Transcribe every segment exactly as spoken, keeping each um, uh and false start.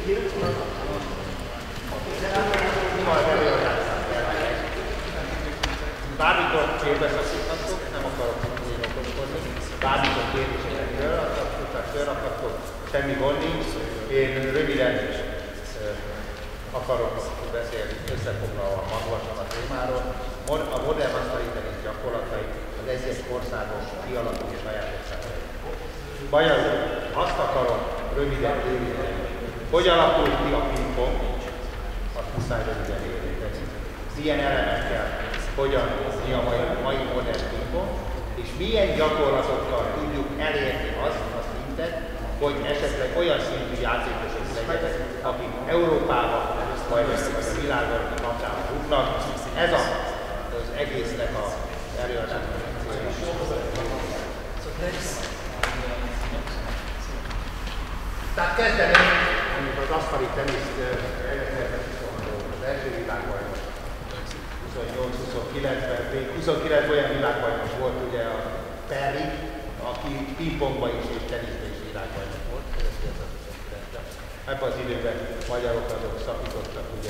Bármikor félbeszakíthatok, nem akarok én okoskodni, bármikor kérdéseket fölrakhatok, semmi gond nincs. Én röviden akarok beszélni, összefoglalva magasan a témáról. A modern asztalitenis gyakorlatai az egyes országok kialakuló sajátosságai. Magyarul azt akarom röviden érinteni, hogy alakult ki a pingpong, azt muszáj röviden érinteni. Milyen elemekkel, hogyan mi a mai, mai modern pingpong, és milyen gyakorlatokkal tudjuk elérni azt a szintet, hogy esetleg olyan szintű játékosok legyenek, akik Európában vagy a világon labdával rúgnak. Ez a, az egésznek az előadásnak Tehát kezdeném, amikor az asztali teniszt az első világbajnok huszonnyolc-huszonkilencben, még huszonkilenc olyan világbajnok volt ugye a Perry, aki pingpongban is és teniszben is világbajnok volt, ezerkilencszázhuszonkilencben. Ebben az időben magyarok azok szakítottak, ugye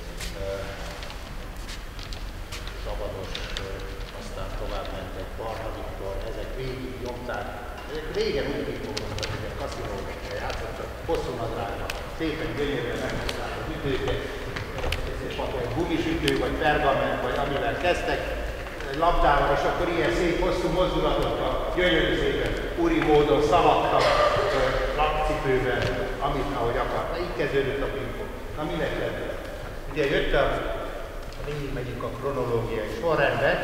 Szabados, aztán tovább mentek, Barna Viktor, ezek végig nyomták. Ezek régen úgy pingpongoztak, hogy a kaszinóban játszottak, hosszú nadrágban, szépen gyönyörűen meghozták az ütőket, egy gumisütő, vagy pergament, vagy amivel kezdtek labdával, és akkor ilyen szép hosszú mozdulatokkal, gyönyörű szépen, uri módon szaladtak labcipőben, amit ahogy akarta. Így kezdődött a pingpong. Na mi lett ebből? Ugye jött a, végig megyünk a kronológiai sorrendben,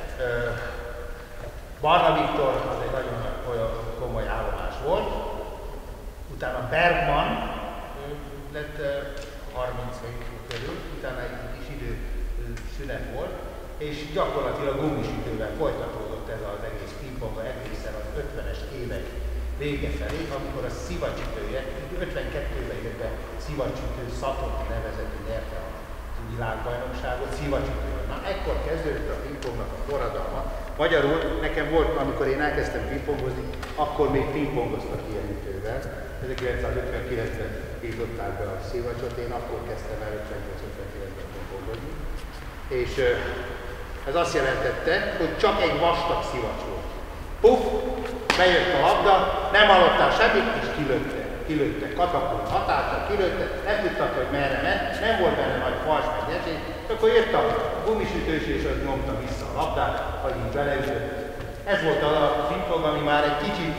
Barna Viktor az egy nagyon komoly állomás volt, utána Bergman lett harminc körül, utána egy kis idő szünet volt, és gyakorlatilag gumisütővel folytatódott ez az egész pingpong egészen az ötvenes évek vége felé, amikor a szivacsütője, ötvenkettőben jött be szivacsütő Szatoni nevezetű nyerte a világbajnokságot, szivacsütővel. Na ekkor kezdődött a pingpongnak a forradalma. Magyarul nekem volt, amikor én elkezdtem pingpongozni, akkor még pingpongoztak ilyen ütővel. ezerkilencszázötvenkilencben bízották be a szivacsot, én akkor kezdtem el ötvennyolc-ötvenkilencben pingpongozni. És ez azt jelentette, hogy csak egy vastag szivacs volt. Puff, bejött a labda, nem hallottál semmit, és kilőtte. Kilőtte, katapult hatással, kilőtte, nem tudtak, hogy merre ment, nem volt benne nagy fals meg esély, akkor jött a gumisütős, és az nyomta vissza a labdát, vagy így beleütött. Ez volt a pingpong, ami már egy kicsit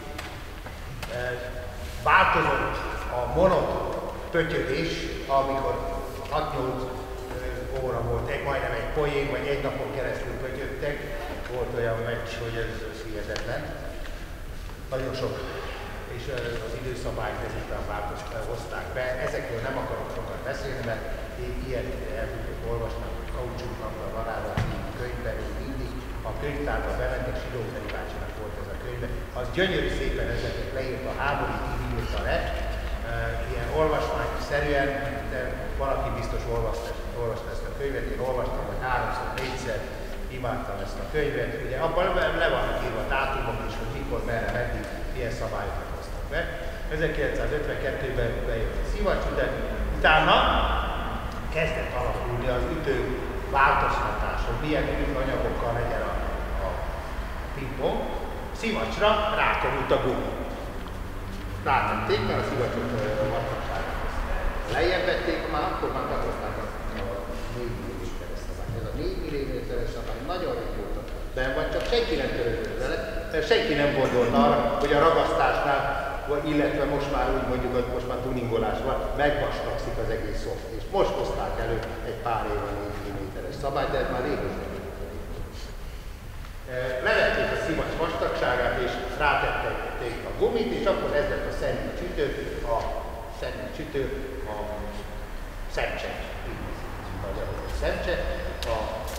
eh, változott a monoton pötyögés, amikor hat-nyolc óra volt, egy, majdnem egy poén, vagy egy napon keresztül pötyögtek. Volt olyan meccs, hogy ez hihetetlen. Nagyon sok, és az időszabályt ezután változták, hozták be. Ezekről nem akarok sokat beszélni, mert ilyet el tudjuk olvasni, hogy Kaucsúknak a Varázslat könyvben, és mindig a könyvtárba bementek, Sidóferi bácsinak volt ez a könyve. Az gyönyörű szépen ezeket leírt a háború írta le, ilyen olvasmányszerűen, de valaki biztos olvasta, olvasta ezt a könyvet, én olvastam, hogy háromszor, négyszer imádtam ezt a könyvet. Ugye abban le vannak írva dátumok is, hogy mikor, merre, meddig ilyen szabályokat hoztak be. ezerkilencszázötvenkettőben bejött a szivacs, de utána kezdett alakulni az ütő változtatás, hogy milyen ütanyagokkal legyen a, a pingpong. Szivacsra rákerült a gumi. Rátették, mert a szivacsot a magasságot lejjebb vették, már akkor már behozták a négy milliméteres szabályt. Ez a négy milliméteres szabály nagyon régóta benn van, csak senki nem törődött vele, mert senki nem gondolt arra, hogy a ragasztásnál, illetve most már úgy mondjuk, hogy most már tuningolás van, megvastagszik az egész szoft. És most hozták elő egy pár év a négy milliméteres szabályt, de ez már régóta. Levették a szivacs vastagságát, és rátették a gumit, és akkor ez lett a szendvics ütő, a szendvics ütő, a szemcse, magyarul a szemcse, a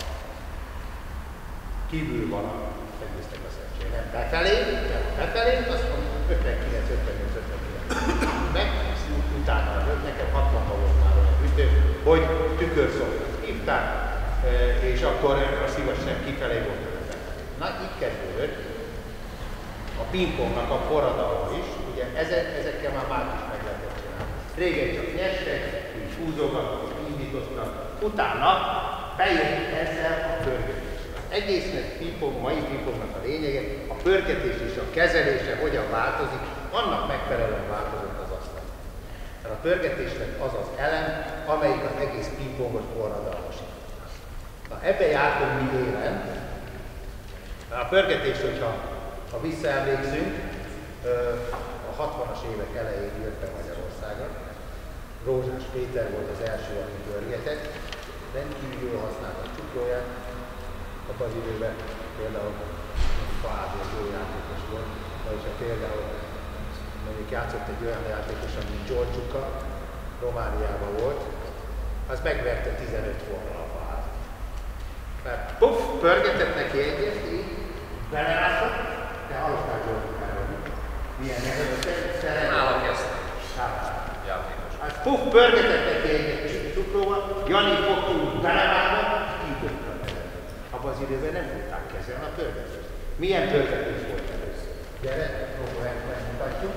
kívül van a szendvicsnek a szemcse, nem befelé, nem befelé, azt mondom ötvenkilenc ötvennyolc ötvenkilenc meg, utána nekem hatvanban volt már olyan ütő, hogy tükörszobrat hívták, és akkor a szivacs nem kifelé volt. Na, itt kezdődött a pingpongnak a forradalma is, ugye ezek, ezekkel már már is meg lehetett csinálni. Régen csak nyestek, és húzogattak, indítottak. Utána bejött ezzel a pörgetés. Az egésznek pingpong, mai pingpongnak a lényege, a pörgetés és a kezelése hogyan változik, annak megfelelően változott az asztal. Mert a pörgetésnek az az elem, amelyik az egész pingpongot forradalmasította. Na, ebbe jártunk mi élen. A pörgetés, hogyha ha visszaemlékszünk, a hatvanas évek elején jött be Magyarországon. Rózsás Péter volt az első, aki pörgetett. Rendkívül jól használta a cukróját. Abban az időben például Fábio jó játékos volt, vagyis például mondjuk játszott egy olyan játékos, mint Giorgiuka, Romániában volt, az megverte tizenöt forral a fát. Mert puff, pörgetett neki egyet, így, belerázott, de hallottál Giorgiukára, milyen nehezen Nálam kezdtem. Játékos. Hát puff, pörgetett neki egyet cukróval, Jani fogtunk belevágva, kiütötte a kezet. Abban az időben nem tudták kezelni a pörgetést. Milyen pörgetés volt először? Gyere, próbáljuk megmutatjuk.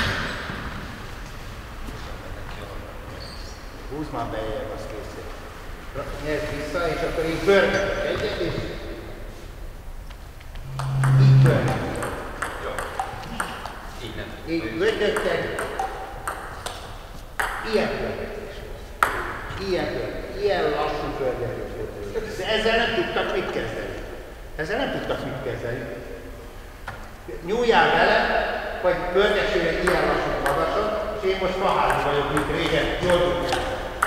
Húzd már beljebb, azt készít. Nyerd vissza, és akkor így pörgetek egyet, és így pörgetek. Jó. Így nem. Így pörgetek. Ilyen pörgetés volt. Ilyen pörgetés. Ilyen lassú pörgetés volt. De ezzel nem tudtak mit kezdeni. Ezzel nem tudtak mit kezdeni. Nyúljál vele, vagy pörgessél egy ilyen lassú magasat, és én most faházi vagyok, mint régen, Giorgiukával.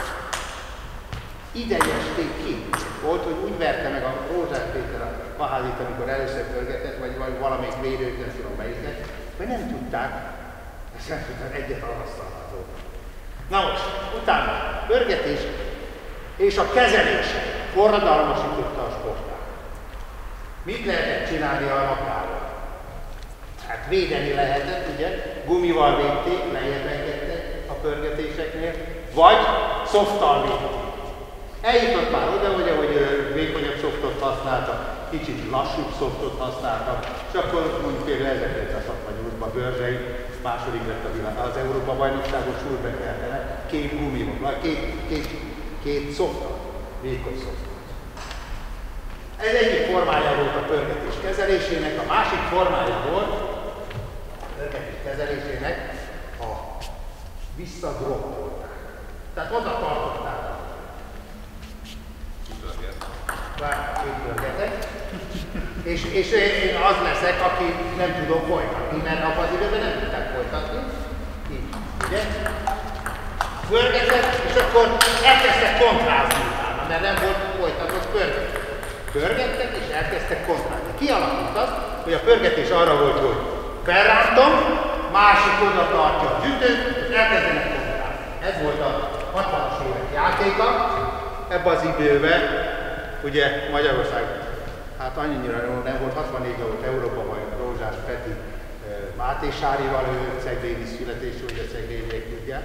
Idejezték ki. Volt, hogy úgy verte meg a Rózsás Péter a faházit, amikor először pörgetett, vagy valamelyik védőt, nem tudom melyiket, hogy nem tudták, ezt nem tudták egyet alhasztalható. Na most, utána pörgetés és a kezelése forradalmasította a sportát. Mit lehetett csinálni a lakával? Hát védeni lehetett, ugye? Gumival védték, lejjebb engedtek a pörgetéseknél, vagy szofttal védték. Eljutott már oda, ugye, hogy vékonyabb szoftot használtak, kicsit lassúbb szoftot használtak, és akkor mondjuk például ezerkilencszázhatvannyolcban Börzsei második lett a világ, az Európa-bajnokságon Schulbeck-Erdene, két gumival, két, két, két szoftot, vékony szoftot. Ez egyik formája volt a pörgetés kezelésének, a másik formája volt a pörgetés kezelésének a visszadroppolták. Tehát oda tartották. Pörgetek. És, és én az leszek, aki nem tudom folytatni, mert abban az időben nem tudták folytatni. Így, ugye? Pörgetek, és akkor elkezdtek kontrázni utána, mert nem volt folytatott pörgetés. Pörgettek, és elkezdtek kontrázni. Kialakult az, hogy a pörgetés arra volt, hogy felrántom, másik oda tartja az ütőt, és elkezdenek kontrázni. Ez volt a hatvanas évek játéka. Ebben az időben, ugye Magyarország, hát annyira nem volt, hatvannégyben volt Európa-bajnok Rózsás Peti Máté Sárival, ő ceglédi születésű, ugye ceglédiek tudják.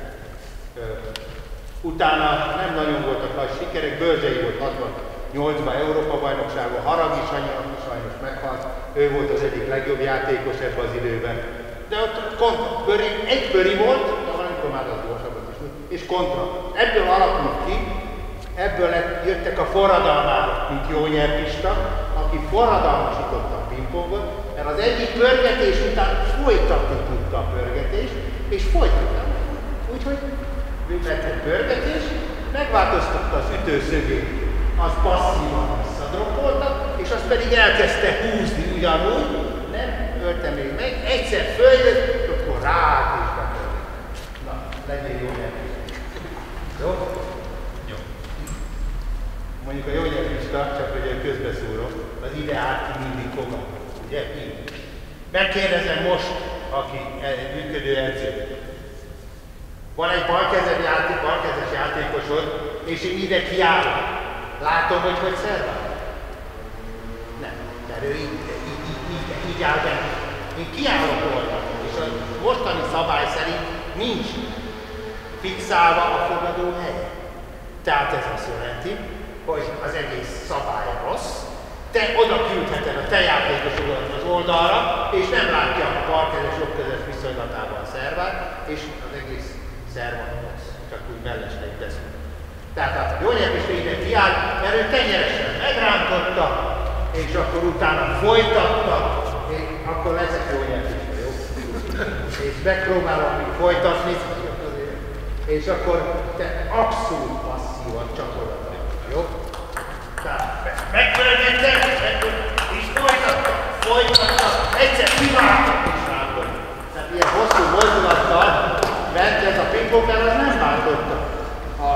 Utána nem nagyon voltak nagy sikerek, Börzsei volt hatvannyolcban Európa-bajnokságon, Haragi Sanyi, aki sajnos meghalt, ő volt az egyik legjobb játékos ebben az időben. De ott kontra, bőri, egy bőri volt, de valamikor már az gyorsabbat is, és kontra. Ebből alakult ki, ebből lett, jöttek a forradalmárok, mint Jónyer Pista, aki forradalmasította a pingpongot, mert az egyik pörgetés után folytatni tudta a pörgetést, és folytatta. Úgyhogy lett egy pörgetés, megváltoztatta az ütőszögét, az passzívan visszadroppolta, és azt pedig elkezdte húzni ugyanúgy, nem ölte még meg, egyszer följött, akkor ráállt és bepörgett. Na, legyél jó nyerés. Jó? Jó. Mondjuk a jó nyerista, csak hogy én közbeszúrok, az ide állt ki mindig fogad. Ugye? Így. Megkérdezem most, aki működő edző. Van egy balkezes játék, balkezes játékosod, és én ide kiállok. Látom, hogy hogy szervál? Nem, mert ő így, így, így, így, így áll be. Én kiállok volna, és a mostani szabály szerint nincs fixálva a fogadó helye. Tehát ez azt jelenti, hogy az egész szabály rossz, te oda küldheted a te játékosodat az oldalra, és nem látja a balkezes jobbkezes viszonylatában a szervát, és az egész Szervatos, csak úgy mellesleg teszünk. Tehát a Jónyelviste ide kiállt, mert ő tenyeresen megrántotta, és akkor utána folytatta, és akkor leszek Jónyelviste, jó? És megpróbálom még folytatni, és akkor te abszolút passzívan csapolod, jó? Tehát megfölgettem, és folytatta, folytatta, egyszer kiváltam és rántott. Tehát ilyen hosszú mozdulattal ment ez a pingpongkár, az nem váltotta. A,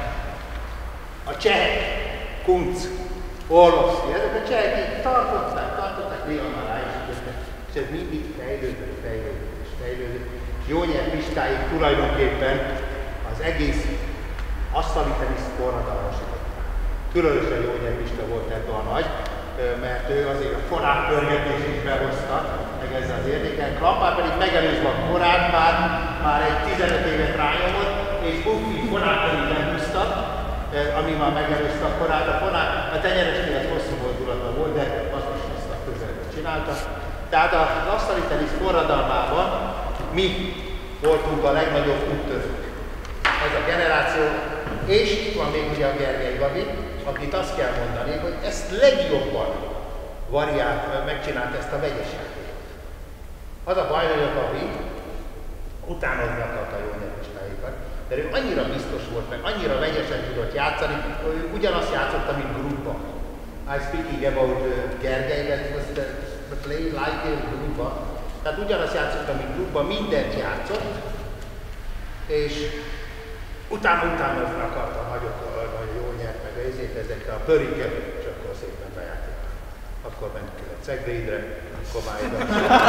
a csehek, Kunc, Orlovszki, ezek a csehek így tartották, tartották, néha már rá is jöttek, és ez mindig fejlődött, fejlődött és fejlődött. Jónyelv-Pistáig tulajdonképpen az egész asztali tenisz forradalmasították. Különösen Jónyelv-Pista volt ebben a nagy, mert ő azért a forrát pörgetés is behozta, meg ezzel az értéken. Klampár pedig megelőzve a korát, már, már egy tizenöt évet rányomott, és Buffi forrát pedig lehúzta, ami már megelőzte a korát. A forrát, a tenyeresnél ez hosszú mozdulata volt, de azt is azt a közelben csinálta. Tehát az asztali tenisz forradalmában mi voltunk a legnagyobb úttörők. Ez a generáció, és itt van még ugye a Gergely Gabi, akit azt kell mondani, hogy ezt legjobban variált, megcsinált ezt a vegyes játékot. Az a baj, hogy a Gabi utánozni akarta a Jónyelv-Pistáikat, de ő annyira biztos volt, meg annyira vegyesen tudott játszani, hogy ő ugyanazt játszotta, mint Grupa. I speaking about uh, Gergely, that was the, the play like a Grupa. Tehát ugyanazt játszotta, mint Grupa, mindent játszott, és utána-utána akarta a nagyokkal, hogy jó nyert meg ezért ezekkel a pörikkel, és akkor szépen bejátékot. Akkor mentünk a Ceglédre, akkor már ide.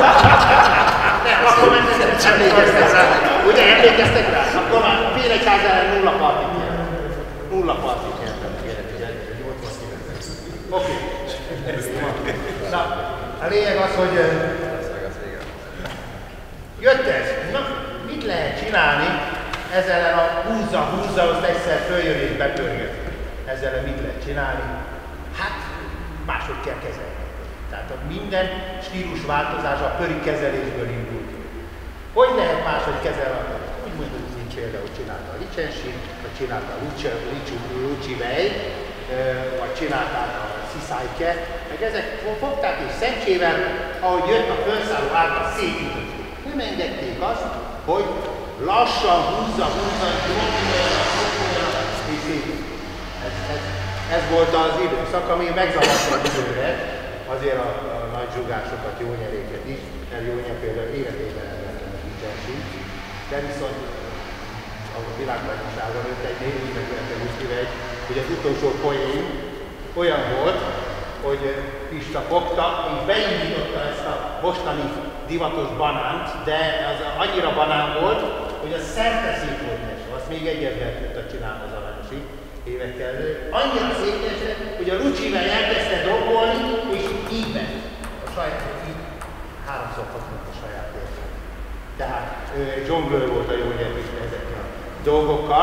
Nem, akkor mentek, emlékeztek rá. Ugye emlékeztek rá? Akkor már Félegyház ellen nulla partit nyert. Nulla partit nyertem, nyolcvan-kilencven. Oké. Na, a lényeg az, hogy jött ez. Na, mit lehet csinálni? Ezzel ellen a húzza-húzza, azt egyszer följön és bepörget. Ezzel ellen mit lehet csinálni? Hát, máshogy kell kezelni. Tehát a minden stílusváltozás a pöri kezelésből indult. Hogy lehet máshogy kezelni? Úgy mondjuk, hogy például csinálta a Licsensi, vagy csinálta a Lucsi Vej, vagy csinálták a Sziszájke, meg ezek fogták és Szentsével, ahogy jött a felszálló által szétütötték. Nem engedték azt, hogy lassan húzza, húzza, és így. Ez, ez, ez volt az időszak, ami megzavarta az időre, azért a, a nagy zsugásokat, jó nyeréket is, mert jó nyer például életében ellenben a Licsensi, de viszont a világbajnokságon őt egy négy megvetett, hogy az utolsó poén olyan volt, hogy Pista fogta, és beindította ezt a mostani divatos banánt, de az annyira banán volt, hogy az szerte szép volt nes. Azt még egyetlen tudta csinálni az Aranyosi évekkel. Annyira szépen, hogy a Lucsivel elkezdte dobolni, és így ment. A saját, így háromszor kapott a saját értelme. Tehát ő egy zsonglőr volt a jó nyelvista ezekkel a dolgokkal.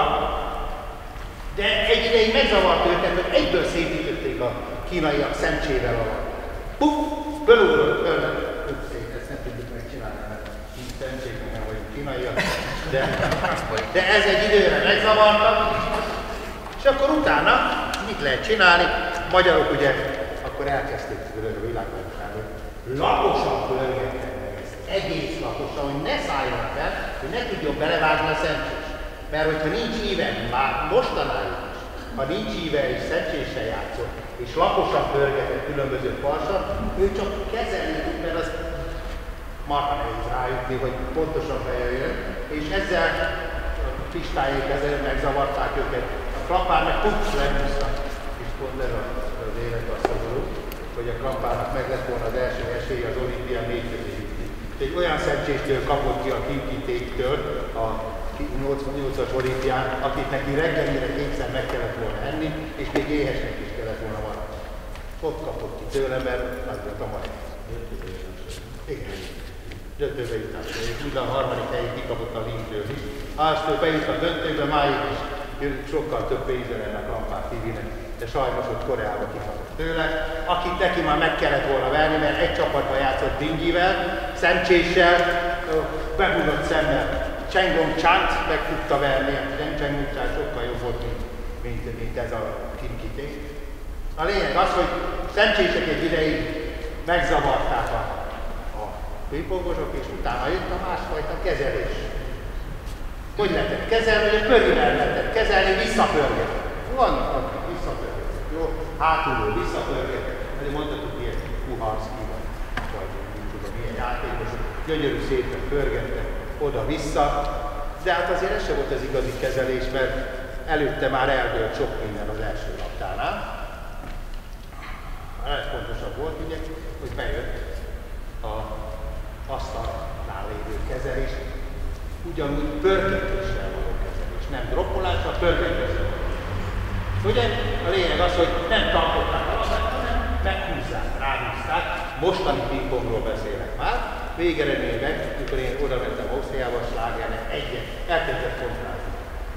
De egy ideig megzavart őket, hogy egyből szépítették a kínaiak szemcsével alatt. Puff! Fölúrott, fölment. Ezt nem tudjuk megcsinálni, mert így szemcsével nem vagyunk kínaiak. De, de ez egy időre megzavartak. És akkor utána mit lehet csinálni? Magyarok ugye akkor elkezdték a világbajnokságot. Laposan pörgettek meg ezt. Egész laposan, hogy ne szálljon fel, hogy ne tudjon belevágni a szemcsés. Mert hogyha nincs íve, már mostanáig is, ha nincs íve és szemcséssel játszott, és laposan pörgetett különböző farsat, ő csak kezelni tud, mert az marha nehéz rájutni, hogy pontosan bejöjjön, és ezzel a Pistáék ezzel megzavarták őket. A Klampár meg pups lehúzta, és pont ez az élet a szomorú, hogy a Klampárnak meg lett volna az első esély az olimpián négy közé jutni. Egy olyan szemcséstől kapott ki a Kinkitéktől a nyolcvannyolcas olimpián, akit neki reggelire kétszer meg kellett volna enni, és még éhesnek is kellett volna maradni. Ott kapott ki tőle, mert nagy volt a majd. Igen. Döntőbe jutott. Úgy a harmadik helyig kikapott a Lindtől is. Azt ő bejut a döntőbe, máig is sokkal több pénze lenne a Klampár Tibinek, de sajnos ott Koreába kikapott tőle, akit neki már meg kellett volna verni, mert egy csapatban játszott Dingyivel, Szemcséssel, bebújott szemmel Csengom Csánt meg tudta verni, a Csengom Csán sokkal jobb volt, mint, mint, mint ez a Kinkité. A lényeg az, hogy szemcsések egy ideig megzavarták a, a pingpongosok, és utána jött a másfajta kezelés. Hogy lehetett kezelni, hogy a pörővel lehetett kezelni, visszapörgetni. Vannak, akik visszapörgetnek, jó? Hátulról visszapörgetnek, mert mondhatok ilyen Kuharszki, vagy nem tudom, milyen játékosok, gyönyörű szépen pörgettek oda-vissza, de hát azért ez sem volt az igazi kezelés, mert előtte már eldőlt sok minden az első labdánál. A legfontosabb volt ugye, hogy bejött a asztalnál lévő kezelés, ugyanúgy pörgetéssel való kezelés, nem droppolással, pörgetéssel való. Ugye a lényeg az, hogy nem tartották a labdát, hanem meghúzzák, ráhúzták. Mostani pingpongról beszélek már. Végeredményben, mikor én oda mentem Ausztriába, Slágernek egyet, elkezdett kontrázni.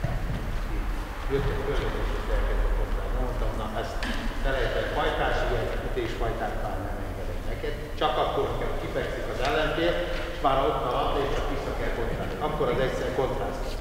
Jött egy pörgetés, és elkezdett kontrázni. Mondtam, na ezt felejtett fajtás, ilyen ütésfajtát már nem engedek neked. Csak akkor, amikor kifekszik az ellenfél, és már ott a labda, és csak vissza kell kontrázni. Akkor az egyszer kontrázni.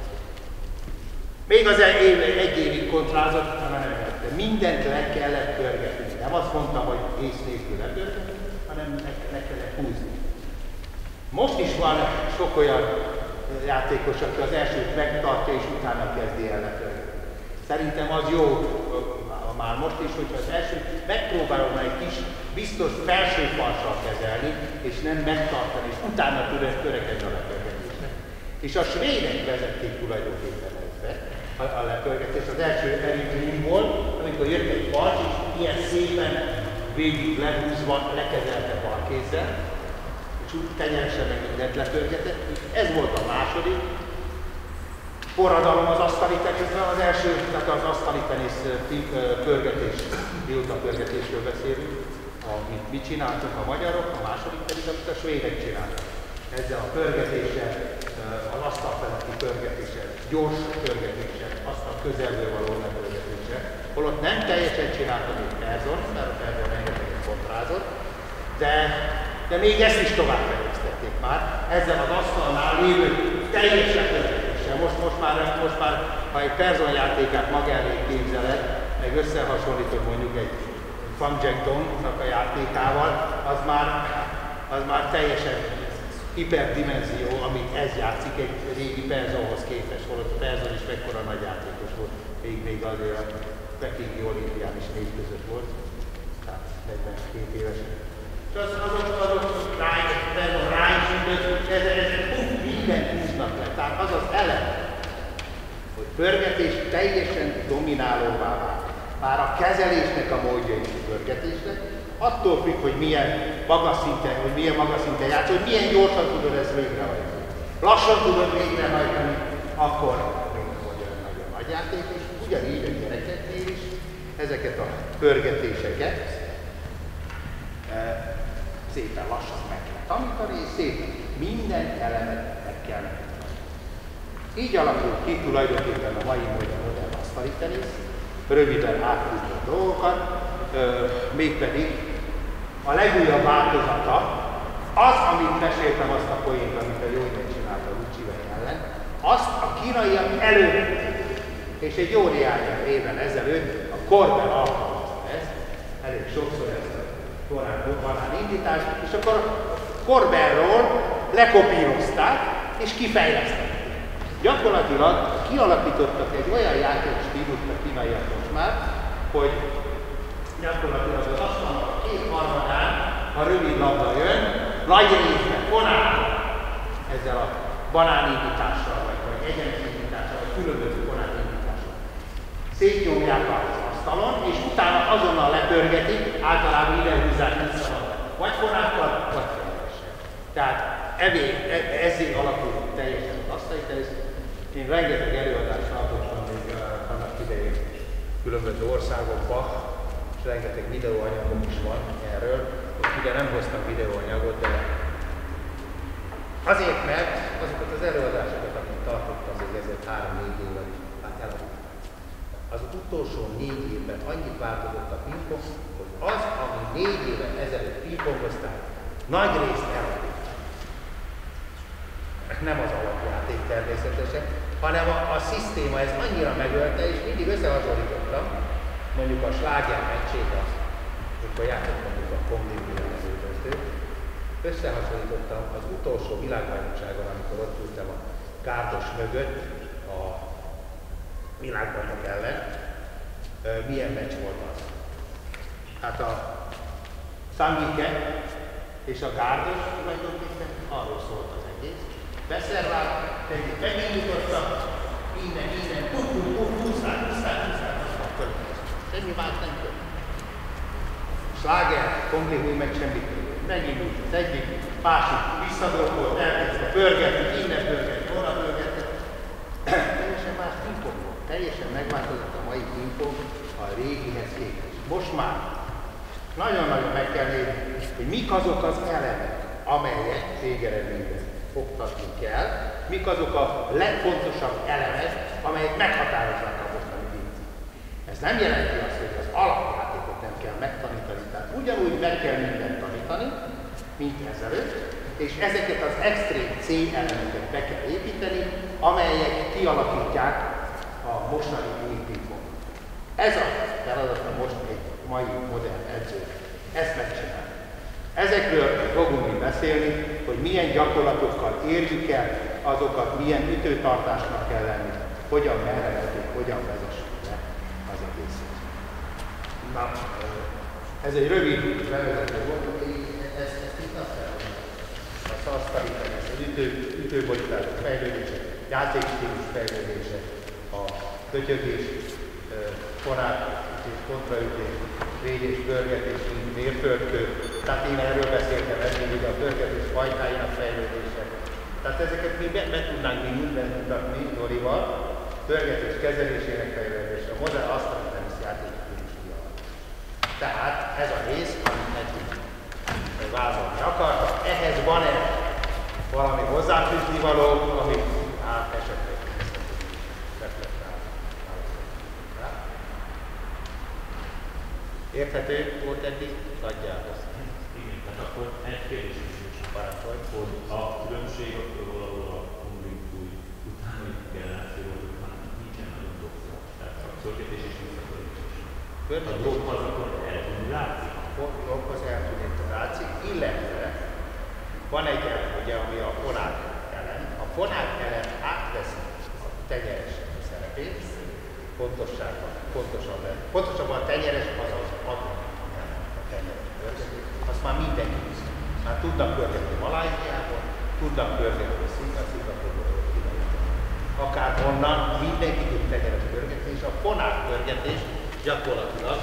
Még az egy, egy évig kontrázott, hanem nem lehet. Mindent le kellett pörgetni. Nem azt mondtam, hogy ész nélkül lepörgetni, hanem ne, ne kellett húzni. Most is van sok olyan játékos, aki az elsőt megtartja, és utána kezdi el lepörgetni. Szerintem az jó már most is, hogyha az elsőt megpróbálom egy kis biztos felső falsal kezelni, és nem megtartani, és utána törekedni a lepörgetésnek. És a svédek vezették tulajdonképpen ezbe a, a lepörgetés. Az első Erik volt, amikor jött egy falcs, és ilyen szépen végig lehúzva lekezelte balkézzel, és úgy tenyeresen meg mindent lepörgetett. Ez volt a második forradalom az asztali tenisben, az első, tehát az asztali tenisz pörgetés, pilóta pörgetésről beszélünk. Amit mit csináltunk a magyarok, a második pedig, amit a svédek csináltak. Ezzel a pörgetéssel, az asztal feletti pörgetéssel, gyors pörgetéssel, asztal közelből való lepörgetéssel. Holott nem teljesen csinálta még Perzon, mert a Perzon rengeteget kontrázott, de, de még ezt is tovább fejlesztették már. Ezzel az asztalnál lévő teljesen pörgetéssel. Most, most, már, most már, ha egy Perzon játékát maga elé képzeled, meg összehasonlítod mondjuk egy Fang Zhengdongnak a játékával, az már, az már teljesen hiperdimenzió, amit ez játszik egy régi Perzonhoz képest, holott a Perzon is mekkora nagy játékos volt, még, még azért a pekingi olimpián is négy között volt, tehát negyvenkét évesen. És az, azok, azok ráisütött, ezek, ezek mindent húznak le, tehát az az elem, hogy pörgetés teljesen dominálóvá vált. Már a kezelésnek a módja is a pörgetésnek, attól függ, hogy milyen magas szinten, hogy milyen magas szinten játsz, hogy milyen gyorsan tudod ezt végrehajtani. Lassan tudod végrehajtani, akkor még olyan nagyon nagy játék, és ugyanígy a gyerekeknél is ezeket a pörgetéseket e, szépen lassan meg kell tanítani, és szépen minden elemet meg kell tanítani. Így alakul ki tulajdonképpen a mai modern asztali tenisz, röviden átfutó dolgokat, euh, mégpedig a legújabb változata az, amit meséltem, azt a poént, amit a Jóinen csinált a Lucsivel ellen, azt a kínaiak elővették. És egy jó néhány éven ezelőtt a Korben alkalmazta ezt, elég sokszor ezt a korán banán indítást, és akkor Korbenról lekopírozták és kifejlesztették. Gyakorlatilag kialakítottak egy olyan játékstílust a kínaiak most már, hogy gyakorlatilag az asztalnak a két harmadán, ha rövid labda jön, nagy részben fonálva ezzel a banánindítással, vagy, vagy egyenes indítással, vagy különböző banánindítással. Szétnyomják az asztalon, és utána azonnal lepörgetik, általában ide húzzák vissza, vagy fonákkal, vagy fejlesen. Tehát evé, e, ezért alakul teljesen az asztali tenisz. Én rengeteg előadást tartottam még uh, annak idején különböző országokban, és rengeteg videóanyagom is van erről. Most ugye nem hoztam videóanyagot, de azért, mert azokat az előadásokat, amit tartottam még ezért három-négy évvel is, hát eladtam. Az utolsó négy évben annyit változott a pingpong, hogy az, ami négy éven ezelőtt pingpongozták, nagy részt eladott. nem az alapjáték természetesen, hanem a, a szisztéma ez annyira megölte, és mindig összehasonlítottam, mondjuk a sláger meccsét, amikor játszott mondjuk a Komlin előzőt, összehasonlítottam az utolsó világbajnokságon, amikor ott ültem a Gárdos mögött a világbajnok ellen, milyen meccs volt az. Hát a Sandvike és a Gárdos tulajdonképpen arról szólt az egész. Beszervált, megindítottak, innen, innen, puf, puf, puf, húszál, húszál, húszál, húszál, semmi más nem tört. Sláger, Komlin új meg semmi tört. Megindult az egyik, másik, visszadrokkolt, elkezdte pörgetni, innen pörgetni, orra pörgetni. Teljesen más pingpong volt. Teljesen megváltozott a mai pingpong a régihez képest. Most már nagyon-nagyon meg kell nézni, hogy mik azok az elemek, amelyek végeredményben oktatni kell, mik azok a legfontosabb elemek, amelyek meghatározzák a mostani pincét. Ez nem jelenti azt, hogy az alapjátékot nem kell megtanítani, tehát ugyanúgy meg kell mindent tanítani, mint ezelőtt, és ezeket az extrém C elemeket be kell építeni, amelyek kialakítják a mostani új pingpongot. Ez a feladata most egy mai modern edző. Ezt megcsinál. Ezekről fogunk mi beszélni, hogy milyen gyakorlatokkal érjük el, azokat milyen ütőtartásnak kell lenni, hogyan merrehetünk, hogyan vezessük le az egészet. Na, ez egy rövid bevezető volt, hogy ezt, ezt itt azt kell, a szasztalítani, az ütő, ütőborítások fejlődése, játékstílus fejlődése, a kötyögés, forrátütés, kontraütés, védés, pörgetés, mint mérföldkő. Tehát én erről beszéltem eddig, hogy a pörgetés fajtáinak fejlődése. Tehát ezeket mi be, be tudnánk mi mindent mutatni Zolival, pörgetés kezelésének fejlődése, a modern asztali tenisz játékstílus kialakítása. Tehát ez a rész, amit eddig vázolni akartam. Ehhez van-e valami hozzáfűzni való, amit hát esetleg érthető volt eddig? Nagyjából. Igen, tehát akkor egy kérdés is parancsolj, hogy a különbség akkor valahol a Komlin új utáni generációval már nincsen nagyon doktor. Tehát a pörgetés és visszapörgetés. A dolg az akkor eltűnni látszik? A dolg az eltűnni látszik, illetve van egy elem, ugye, ami a fonák elem. A fonák elem átveszi a tenyeres szerepét, pontosságban, pontosabb lehet. Pontosabban a tenyeres az az adó, a tenyeres pörgetés, azt már mindenki viszi. Már tudnak pörgetni Malajziában, tudnak pörgetni Szingapúrból, akár onnan mindenki tud tenyeres pörgetni, és a fonák pörgetés gyakorlatilag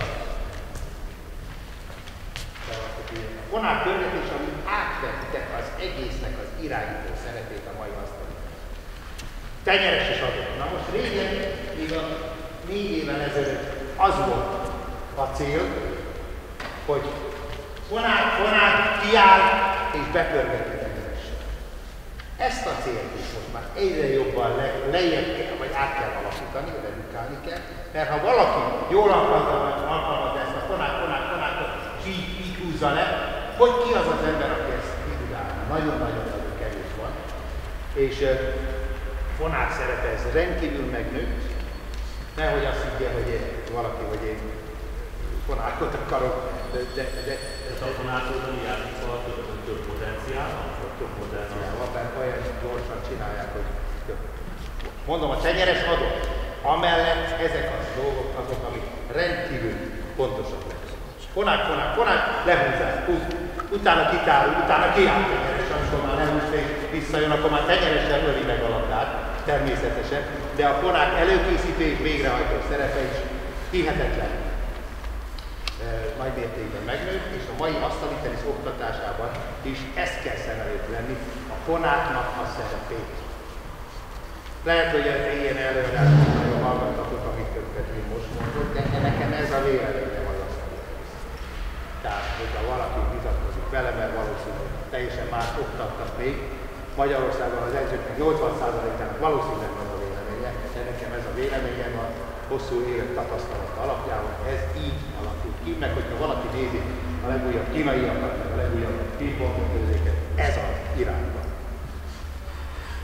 a fonák pörgetés, ami átvette az egésznek az irányító szerepét a mai asztalon. Tenyeres is adott. Na most régen, még a négy évvel ezelőtt az volt a cél, hogy fonák, fonák, kiáll és bepörgeti tenyeresre. Ezt a célt is most már egyre jobban le, lejjebb kell, vagy át kell alakítani, redukálni kell, mert ha valaki jól alkalmazza ezt a fonák, fonák, fonákot, és így, így húzza le, hogy ki az az ember, aki ezt kidudálna. Nagyon-nagyon-nagyon kevés van. És uh, fonák szerepe ez rendkívül megnőtt. Nehogy azt higgye, hogy én, valaki, hogy én fonákot akarok, de... de, de ez a fonákodani játékkal több potenciál van? Több potenciál van, mert olyan gyorsan csinálják, hogy több. Mondom, a tenyeres adott. Amellett ezek a dolgok azok, amik rendkívül pontosak lesz. Fonák, fonák, fonák, lehúzás, húz, utána kitárul, utána kiáll tenyeres, amikor már nem húzta és visszajön, akkor már tenyeresen öli meg a labdát, természetesen, de a fonák előkészítő és végrehajtó szerepe is hihetetlen e, nagy mértékben megnőtt, és a mai asztali tenisz oktatásában is ezt kell szem előtt venni, a fonáknak a szerepét. Lehet, hogy ez ilyen előadások nagyon hallgattatok, amiket én most mondok, de nekem ez a véleményem az asztali tenisz. Tehát, hogyha valaki vitatkozik vele, mert valószínűleg teljesen más oktattak még, Magyarországon az edzőknek nyolcvan százalékának valószínűleg van a véleménye, de nekem ez a véleményem a hosszú élet tapasztalat alapján, ez így alakult ki, meg hogyha valaki nézi a legújabb kínaiakat, meg a legújabb pingpongozókat, ez az irányban.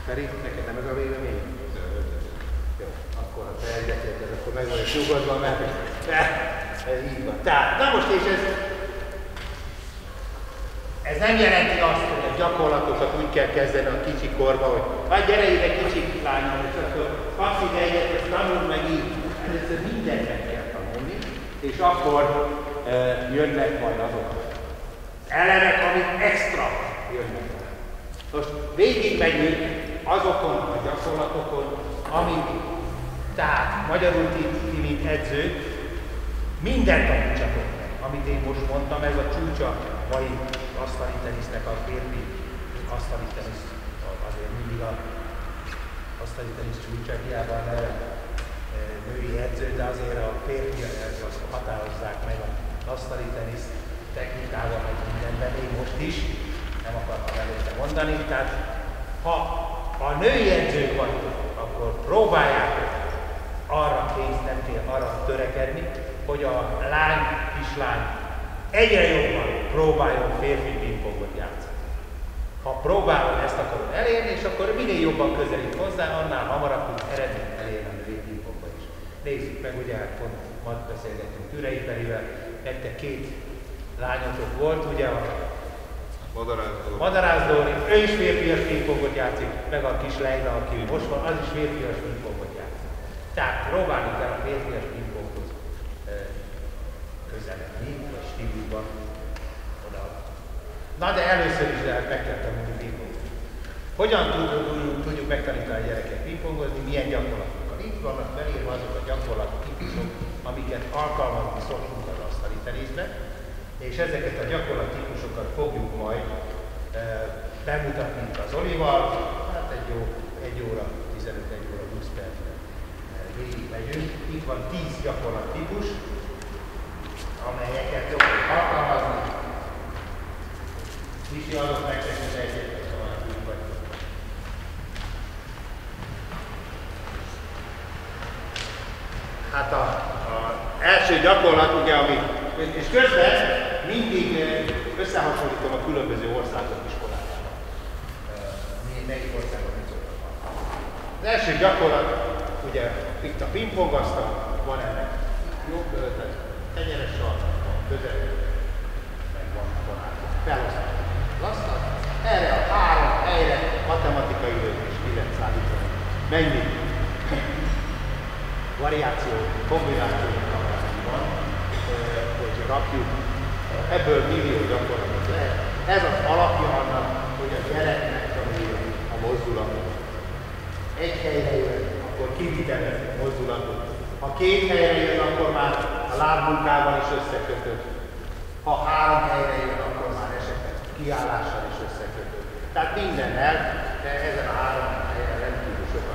Feri, neked nem ez a vélemény? Jó, akkor ha te egyetérted, akkor meg vagyok nyugodva, mert ez így van. Tehát, na most és ez, ez nem jelenti azt, hogy a gyakorlatokat úgy kell kezdeni a kicsi korba, hogy hát gyere ide kicsi lányom, és akkor kapsz ide egyet, ezt tanuld meg így. Először mindent meg kell tanulni, és akkor e, jönnek majd azok az elemek, amik extra jönnek. Most végig megyünk azokon a gyakorlatokon, amik, tehát magyarul ti, ti mint edzők, mindent tanítsatok meg, amit én most mondtam, ez a csúcsa mai asztali tenisznek, a férfi asztali tenisz, azért mindig a asztali tenisz csúcsa, hiába a női edző, de azért a férfi azt határozzák meg az asztali tenisz technikával, meg mindenben, én most is, nem akartam előtte mondani, tehát ha a női edzők vagytok, akkor próbáljátok arra készítettél, arra törekedni, hogy a lány, kislány egyre jobban próbáljon férfi pingpongot játszani. Ha próbálod, ezt akarod elérni, és akkor minél jobban közelít hozzá, annál hamarabb tud eredményt elérni a női pingpongba is. Nézzük meg, ugye pont ma beszélgettünk Türei Ferivel, nektek két lányotok volt, ugye a Madarász Dóri, ő is férfias pingpongot játszik, meg a kis Leila, aki most van, az is férfias pingpongot játszik. Tehát próbálni kell a férfias pingponghoz közeledni, a stílusban oda. Na de először is lehet meg kell tanulni pingpongot. Hogyan tudjuk, tudjuk megtanítani a gyereket pingpongozni, milyen gyakorlatokkal? Itt vannak felírva azok a gyakorlattípusok, amiket alkalmazni szoktunk az asztali teniszben, és ezeket a gyakorlattípusokat fogjuk majd e, bemutatni itt az Olival, hát egy jó, egy óra, tizenöt, egy óra, húsz percre végig megyünk. Itt van tíz gyakorlattípus, amelyeket jobb alkalmazni. Kicsi adott nektek, hogy egyet, szóval úgy vagy. Hát a, a első gyakorlat, ugye, ami, és közben mindig összehasonlítom a különböző országok iskolájában. Melyik országban mit szoktak. Az első gyakorlat, ugye itt a pingpongasztal, van ennek jobb, tehát tenyeres sark, közelő, meg van barátok. Felosztani az asztalt. Erre a három helyre matematikai is ki lehet szállítani. Mennyi variáció, kombináció van, hogy rakjuk. Ebből millió gyakorlatot lehet. Ez az alapja annak, hogy a gyerek megtanulja a mozdulatot. Egy helyre jön, akkor kivitelez a mozdulatot. Ha két helyre jön, akkor már a lábmunkával is összekötött. Ha három helyre jön, akkor már esetleg kiállással is összekötött. Tehát mindennel, de ezen a három helyen rendkívül sokat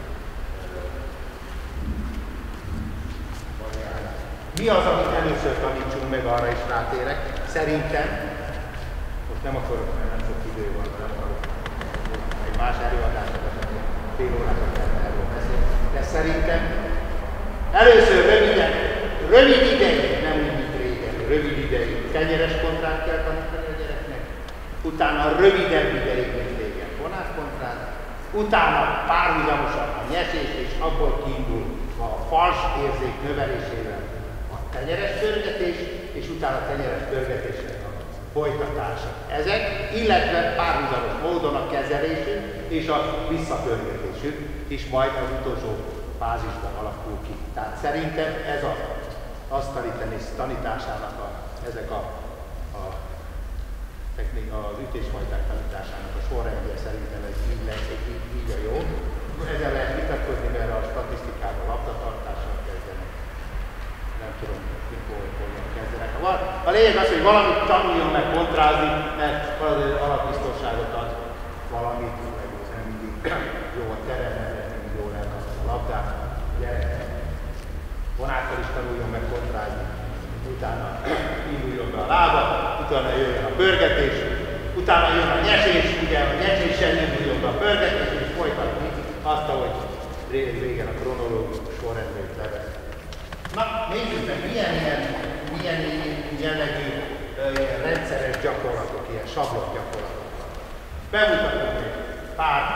variálni. Mi az, amit először tanítsunk meg, arra is rátérek. Szerintem, most nem akarok, mert nem sok idő van, nem akarok egy más előadásra, fél órára kellene erről beszélni, de szerintem először röviden, rövid ideig, nem úgy, mint régen, rövid ideig tenyeres kontrát kell tanítani a gyereknek, utána rövidebb ideig, mint régen vonáskontrát, utána párhuzamosan a nyesés, és abból kiindul a fals érzék növelésével a tenyeres pörgetés, és utána a tenyeres pörgetésnek a folytatása. Ezek, illetve párhuzamos módon a kezelésük és a visszapörgetésük is majd az utolsó fázisban alakul ki. Tehát szerintem ez az asztali tenisz tanításának, a, ezek a, a technik, az ütésfajták tanításának a sorrendje szerintem ez így lesz, így, így a jó. Ezzel lehet vitatkozni, mert a statisztikában labdatartással kezdenek. Nem tudom, mikor hogyan kezdenek. A lényeg az, hogy valamit tanuljon meg kontrázni, mert az alapbiztonságot ad valamit, meg nem mindig jó a teremben, nem jól elkapni a labdát. Ugye, vonákkal is tanuljon meg kontrázni, utána induljon be a lába, utána jöjjön a pörgetés, utána jön a nyesés, ugye a nyeséssel induljon be a pörgetés, és folytatni azt, ahogy régen a kronológikus sorrendben levesz. Na, nézzük meg, milyen ilyen, milyen jellegű ilyen rendszeres gyakorlatok, ilyen sablon gyakorlatok. Bemutatok egy pár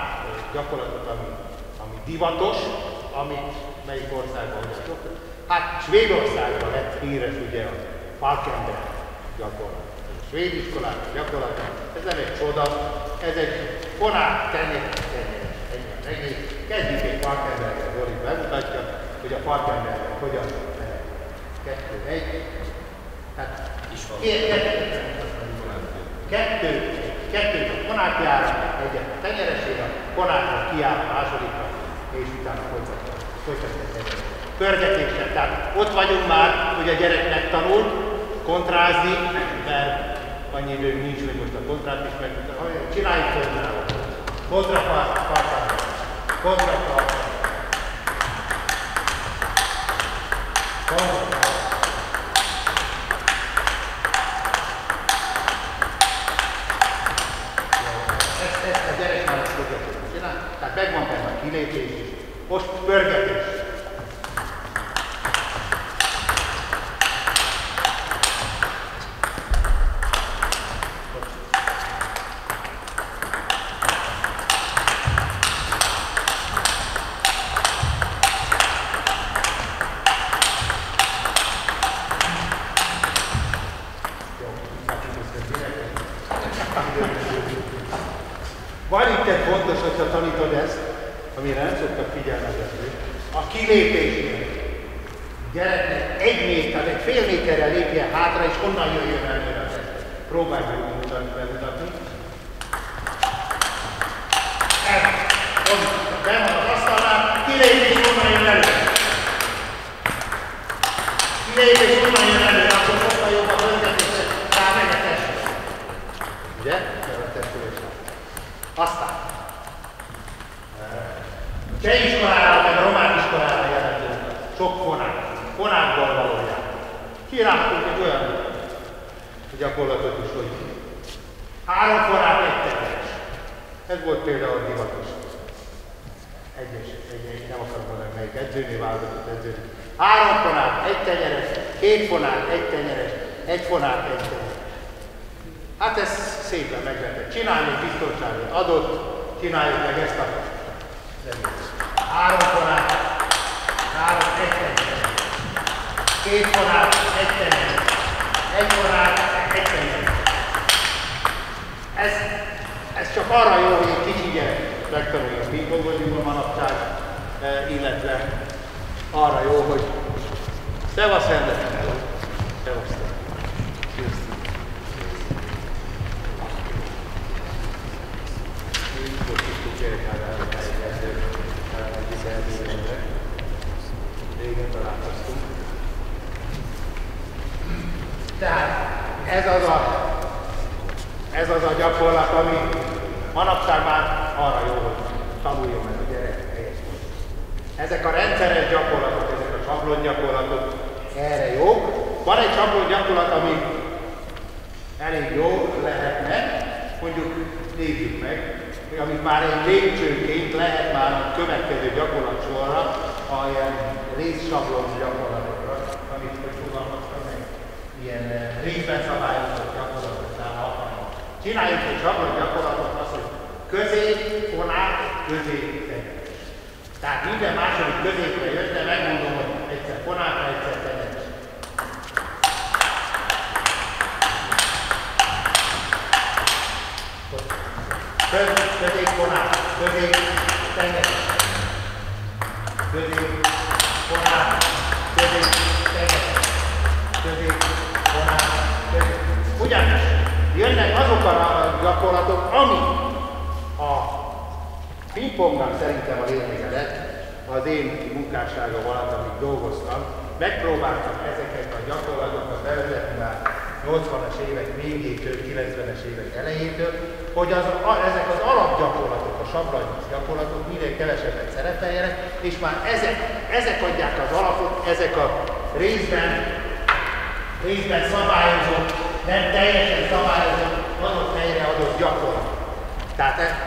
gyakorlatot, ami, ami divatos, amit melyik országban hogyan. Hát Svédországban lett híres ugye a Falkender gyakorlat. Ez a svéd iskolák gyakorlata, ez nem egy csoda, ez egy fonát tenyéres, ennyi. Kezdjük egy Falkenderrel, Zoli bemutatja, hogy a Falkenderrel hogyan lehet. Kettő, egy. Hát, kettő, kettő a fonátjára, egyet a tenyerésére, fonátra kiáll a másodikra, és utána folytatja. Folytatja a tenyeresére. Pörgetéssel, tehát ott vagyunk már, hogy a gyerek megtanul kontrázni, mert annyi időnk nincs, hogy most a kontrát is megmutatja. Csináljuk kontrával. Kontrafart, kontrafart. Kontrafart. Ezt, ezt a gyerek már ezt fogja tudni csinálni. Tehát megvan benne a kilépés is. Most pörgetés. Van itt egy fontos, hogyha tanítod ezt, amire nem szoktak figyelmezni. A kilépésnél gyereknek egy méter, egy fél méterrel lépjen hátra, és onnan jöjjön előre az ezt. Próbálj meg bemutatni. Ez, onnan, benn van az asztalnál, kilépés, onnan jön előre. Kilépés, onnan jön előre, akkor sokkal jobb a vezetése, rá megy a testről. Ugye? Ez a testről. Aztán cseh iskolára, meg a román iskolára jelentő sok fonák, fonákból valójában. Kirágtunk egy olyan gyakorlatot is, hogy három fonák, egy tenyeres. Ez volt például divatos. Egyes, egy, nem akarom mondani melyik edzőnél válogatott edzőnél. Három fonák, egy tenyeres, két fonák, egy tenyeres, egy fonák, egy tenyeres. Hát ezt szépen meg lehetett csinálni, biztonságot adott, csináljuk meg ezt a három fonát, három, egy tenyeres, két fonát, egy tenyeres, egy fonát, egy tenyeres. Ez, ez csak arra jó, hogy egy kicsi gyerek megtanulja pingpongozni a manapság, illetve arra jó, hogy szevasz, Henrik! Szevasz! Régen találkoztunk. Tehát ez az a, ez az a gyakorlat, ami manapság már arra jó, hogy tanuljon meg a gyerek helyes. Ezek a rendszeres gyakorlatok, ezek a sablon gyakorlatok erre jók. Van egy sablon gyakorlat, ami elég jó lehetne, mondjuk nézzük meg, amit már egy lépcsőként lehet már a következő gyakorlat sorra, a ilyen részsablon gyakorlatokra, amit hogy fogalmaztam meg, ilyen részben szabályozott gyakorlatoknál alkalmazunk. Csináljuk egy sablon gyakorlatot, az, hogy közép, fonát, közép, tenyeres. Tehát minden második középre jött, de megmondom, hogy egyszer fonátra, egyszer tenyeres. Közép, fonát, közép, tenyeres. Közép, fonát, közép, tenyeres. Közép, fonát, közép. Ugyanis jönnek azok a gyakorlatok, amik a pingpongnak szerintem a lényege lett, az én munkásságom alatt, amit dolgoztam, megpróbáltam ezeket a gyakorlatokat bevezetni már nyolcvanas évek végétől, kilencvenes évek elejétől, hogy az, a, ezek az alapgyakorlatok, a sablon gyakorlatok minél kevesebbet szerepeljenek, és már ezek, ezek adják az alapot, ezek a részben, részben szabályozott, nem teljesen szabályozott, adott helyre adott gyakorlat. Tehát ez,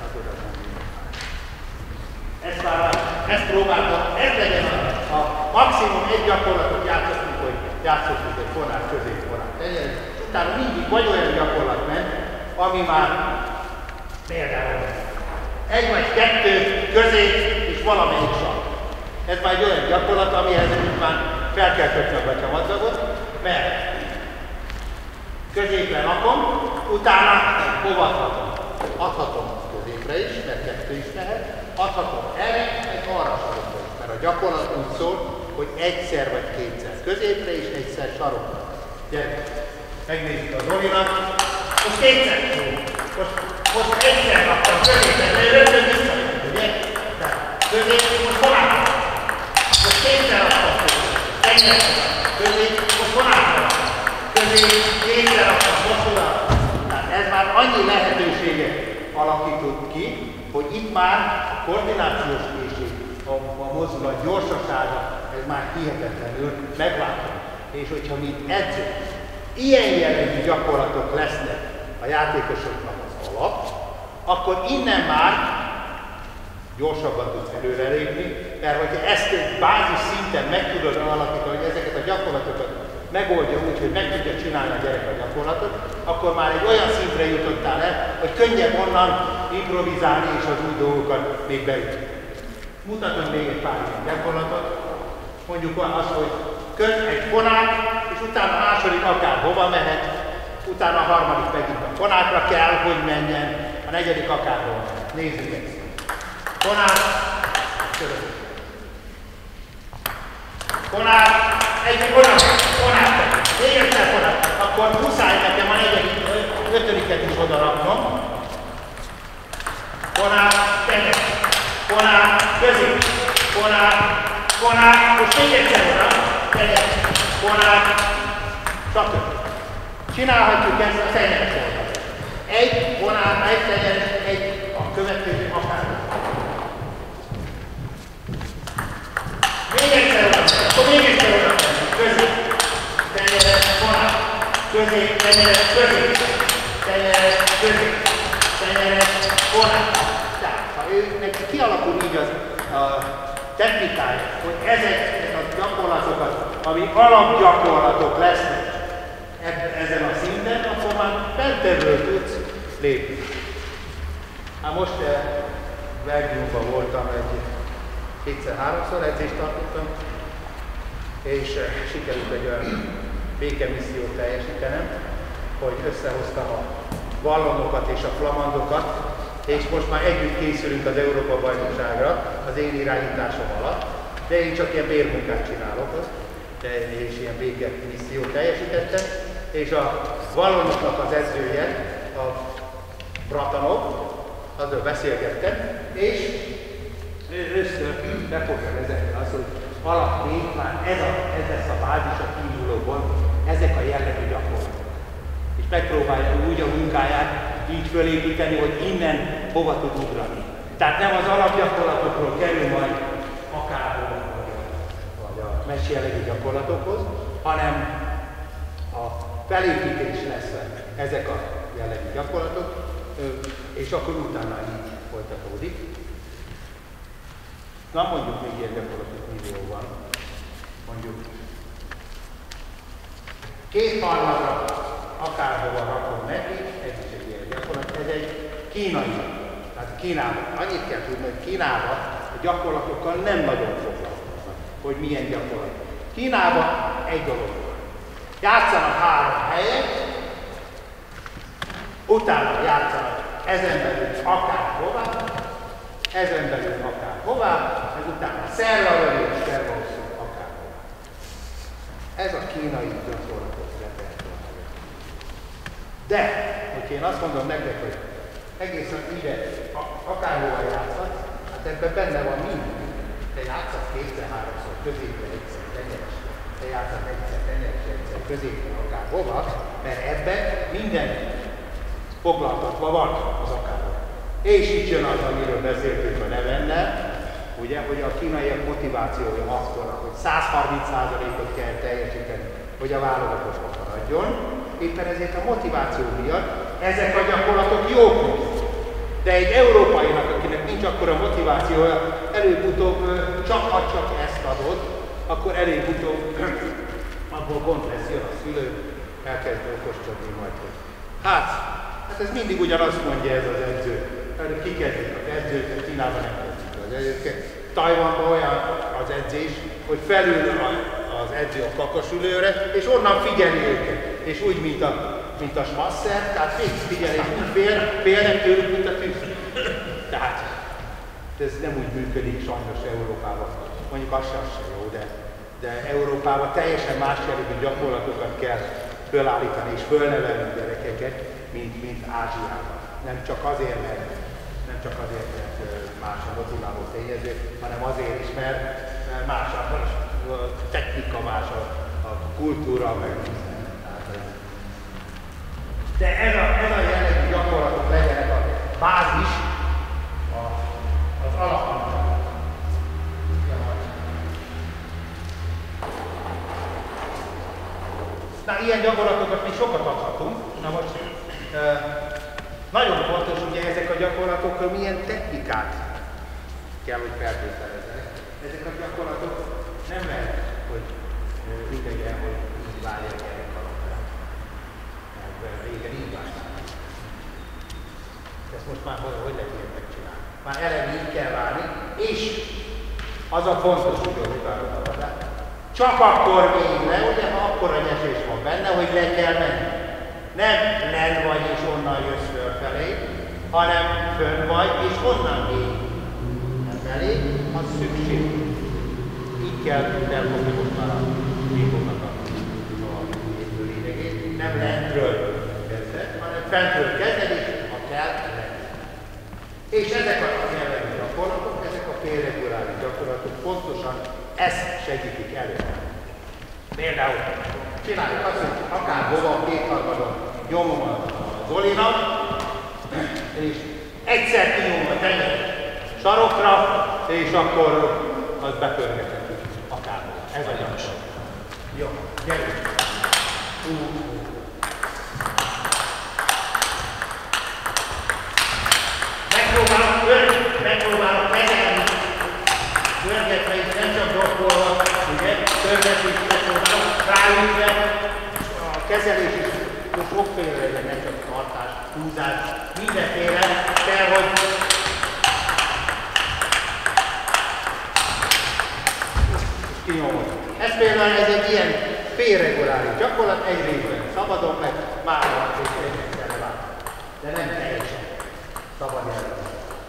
ezt, ezt próbáltam, ez legyen a, a maximum egy gyakorlatot játszottunk, hogy játszottunk egy fonát, középfonát. Utána mindig vagy olyan gyakorlat ment, ami már például egy vagy kettő, közép és valamelyik sark. Ez már egy olyan gyakorlat, amihez már fel kell kötni a gatyamadzagot, mert középre rakom, utána hova adhatom? Adhatom középre is, mert kettő is mehet, adhatom erre, egy arra sarokra is, mert a gyakorlat úgy szól, hogy egyszer vagy kétszer középre és egyszer sarokra. Gyerünk, megnézzük az Zolinak. Most kétszer szó. Most, most egyszer raktam középre, de rögtön visszajön, ugye? Tehát közép, most vonátra. Most kétszer raktam közép. Egyszer közép, most vonátra. Közép, kétszer raktam, most oda. Tehát ez már annyi lehetőséget alakított ki, hogy itt már a koordinációs készség, a, a mozdulat gyorsasága, ez már hihetetlenül megváltozik. És hogyha mi edzünk, ilyen jellegű gyakorlatok lesznek a játékosoknak az alap, akkor innen már gyorsabban tudsz előrelépni, mert hogyha ezt egy bázis szinten meg tudod alakítani, hogy ezeket a gyakorlatokat megoldja úgy, hogy meg tudja csinálni a gyerek a gyakorlatot, akkor már egy olyan szintre jutottál el, hogy könnyebb onnan improvizálni és az új dolgokat még beütni. Mutatom még egy pár ilyen gyakorlatot. Mondjuk azt, hogy köt egy fonát, és utána a második akár hova mehet, utána a harmadik megint a fonákra kell, hogy menjen, a negyedik akár hova mehet. Nézzük ezt. Fonát, körülbelül. Fonát, egy fonát, fonát, még egyszer fonát, akkor muszáj nekem a negyedik, ötödiket is oda raknom. Fonát, tenyes, fonát, közép, fonát, fonát, most még egyszer oda, tenyes, fonát, stb. Csinálhatjuk ezt a tenyeres oldalt. Egy fonát, egy tenyeres, egy a következő akár. Még egyszer oda, akkor még egyszer oda, közép, tenyeres, fonát, közép, tenyeres, közép, tenyeres, közép, tenyeres, fonát. Tehát, ha ő neki kialakul így az a technikája, hogy ezek a gyakorlatokat, ami alapgyakorlatok lesznek ezen a szinten, akkor már fentebről tudsz lépni. Hát most eh, Belgiumban voltam, egy kétszer-háromszor edzést tartottam, és eh, sikerült egy olyan békemissziót teljesítenem, hogy összehoztam a vallonokat és a flamandokat, és most már együtt készülünk az Európa-bajnokságra az én irányításom alatt, de én csak ilyen bérmunkát csinálok ott, de és ilyen béke missziót teljesítettem, és a vallonoknak az edzője, a Bratanov, azzal beszélgettem, és először befogtam ezekkel azt, hogy alapként már ez, a, ez lesz a bázis a kiindulóban, ezek a jellegű gyakorlatok. És megpróbálja úgy a munkáját így fölépíteni, hogy innen hova tud ugrani. Tehát nem az alapgyakorlatokról kerül majd akár vagy a mesi jellegű gyakorlatokhoz, hanem a felépítés lesz ezek a jellegű gyakorlatok, és akkor utána így folytatódik. Na mondjuk még ilyen gyakorlatok millió van. Mondjuk két harmadra akárhova rakom neki, ez is egy ilyen gyakorlat, ez egy kínai. Tehát Kínában, annyit kell tudni, hogy Kínában a gyakorlatokkal nem nagyon foglalkoznak, hogy milyen gyakorlat. Kínában egy dolog van. Játszanak három helyet, utána játszanak ezen belül akárhová, ezen belül akárhová, ez utána szervalövő és szervalószó akárhová. Ez a kínai gyakorlatok repertoárja. De, hogyha én azt mondom nektek, hogy egészen ide akárhova játszhatsz, hát ebben benne van minden. Te játszhatsz kétszer-háromszor, középre egyszer, tenyeresre. Te játszhatsz egyszer, tenyeresre, egyszer, középre, akárhova, mert ebben minden foglaltatva van az akárhova. És itt jön az, amiről beszéltünk a nevennel, ugye, hogy a kínaiak motivációja az van, hogy száz harminc százalékot kell teljesíteni, hogy a válogatottban maradjon. Éppen ezért a motiváció miatt ezek a gyakorlatok jók. De egy európainak, akinek nincs akkora motivációja, előbb-utóbb csak ha csak ezt adod, akkor előbb-utóbb abból gond lesz, jön a szülő, elkezd okoskodni majd, hogy hát, hát ez mindig ugyanazt mondja ez az edző. kikezdik az edzőt, Kínában nem kezdik az edzőket. Tajvanban olyan az edzés, hogy felül az edző a kakasülőre, és onnan figyeli őket. És úgy, mint a, mint a smasszer, tehát fix figyel, és úgy fél, félnek tőlük, mint a tűz. Tehát ez nem úgy működik sajnos Európában. Mondjuk az sem se jó, de, de Európában teljesen más jellegű gyakorlatokat kell fölállítani és fölnevelni a gyerekeket, mint, mint Ázsiában. Nem csak azért, mert, nem csak azért, mert más a motiváló tényező, hanem azért is, mert más a, a technika, más a, a kultúra, meg de ez a, ez a jellegű gyakorlatok legyenek a bázis, a, az alapnak. Na, ilyen gyakorlatokat mi sokat adhatunk. Na most e, nagyon fontos, ugye ezek a gyakorlatok milyen technikát kell, hogy feltételezzenek. Ezek a gyakorlatok nem lehet, hogy e, idegen, hogy így várják gyerek alapján. Mert régen így várják. Ezt most már hogy, hogy lehet ilyet megcsinálni? Már eleve így kell várni, és az a fontos, hogy várod a labdát. Csak akkor még le, ugye, ha akkora nyesés van benne, hogy le kell menni. Nem lenn vagy és onnan jössz fölfelé, hanem fönn vagy és onnan még nem elég, az szükség. Így kell felfogni most már a hívónak a lényegét. Nem lentről kezded, hanem fentről kezded, és ha kell, lenni. És ezek a jellegű gyakorlatok, ezek a félreguláris gyakorlatok pontosan ezt segítik elő. Például csináljuk azt, hogy akár hova kétharmadon nyomom a Zolinak, és egyszer kinyomom a tengert sarokra, és akkor az bepörgethető akár. Ez a gyakorlat. Jó, gyerünk! Uh, uh. Megpróbálok pörgetni, megpróbálok megállni. Pörgetve is nem csak drokkolva, ugye, pörgetve is megpróbálok ráütve. A kezelés is sokféle legyen, nem csak tartás, húzás, mindenféle kell, hogy kinyomod. Ez például ez egy ilyen félreguláris gyakorlat, egy részben szabadon meg, másra és egyszerre vár. De nem teljesen szabad jellegű.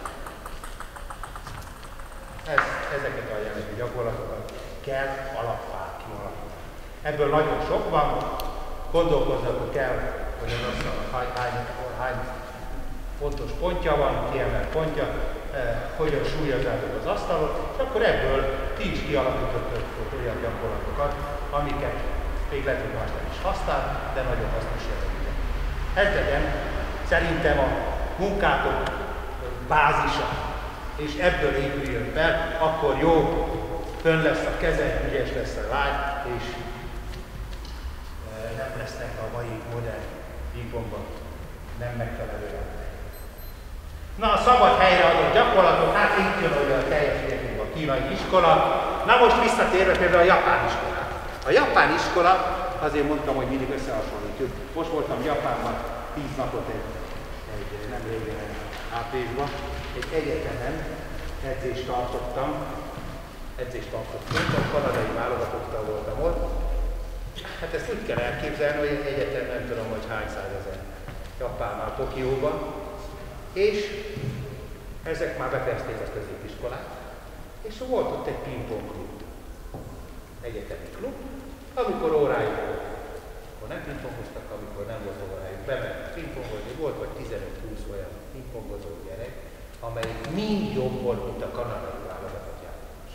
Ez, ezeket a jellegű gyakorlatokat kell alapvá kialakítani. Ebből nagyon sok van, gondolkozzatok el, hogy az asztalnak hány, hány, hány fontos pontja van, kiemelt pontja, eh, hogyan súlyozzátok az asztalot, és akkor ebből ti is kialakítottok olyan gyakorlatokat, amiket még lehet, hogy más nem is használ, de nagyon hasznos jellegűek. Ez legyen szerintem a munkátok bázisa, és ebből épüljön fel, akkor jó, fönn lesz a keze, ügyes lesz a lány, és e, nem lesznek a mai modern pingpongban nem megfelelő emberek. Na, a szabad helyre adott gyakorlatok, hát itt jön olyan a teljes értékű a kínai iskola. Na most visszatérve például a japán iskola. A japán iskola, azért mondtam, hogy mindig összehasonlítjuk. Most voltam Japánban tíz napot egy, egy nem régen áprilisban, egy egyetemen edzést tartottam, edzést tartottam, a kanadai válogatottal voltam ott. Hát ezt úgy kell elképzelni, hogy egy egyetem nem tudom, hogy hány százezer Japánnál, Tokióban, és ezek már befejezték a középiskolát, és volt ott egy pingpong klub, egyetemi klub, amikor órájuk volt, akkor nem pingpongoztak, amikor nem volt órájuk, bement pingpongozni, volt vagy tizenöt-húsz olyan pingpongozó gyerek, amelyik mind jobb volt, mint a kanadai válogatott játékos.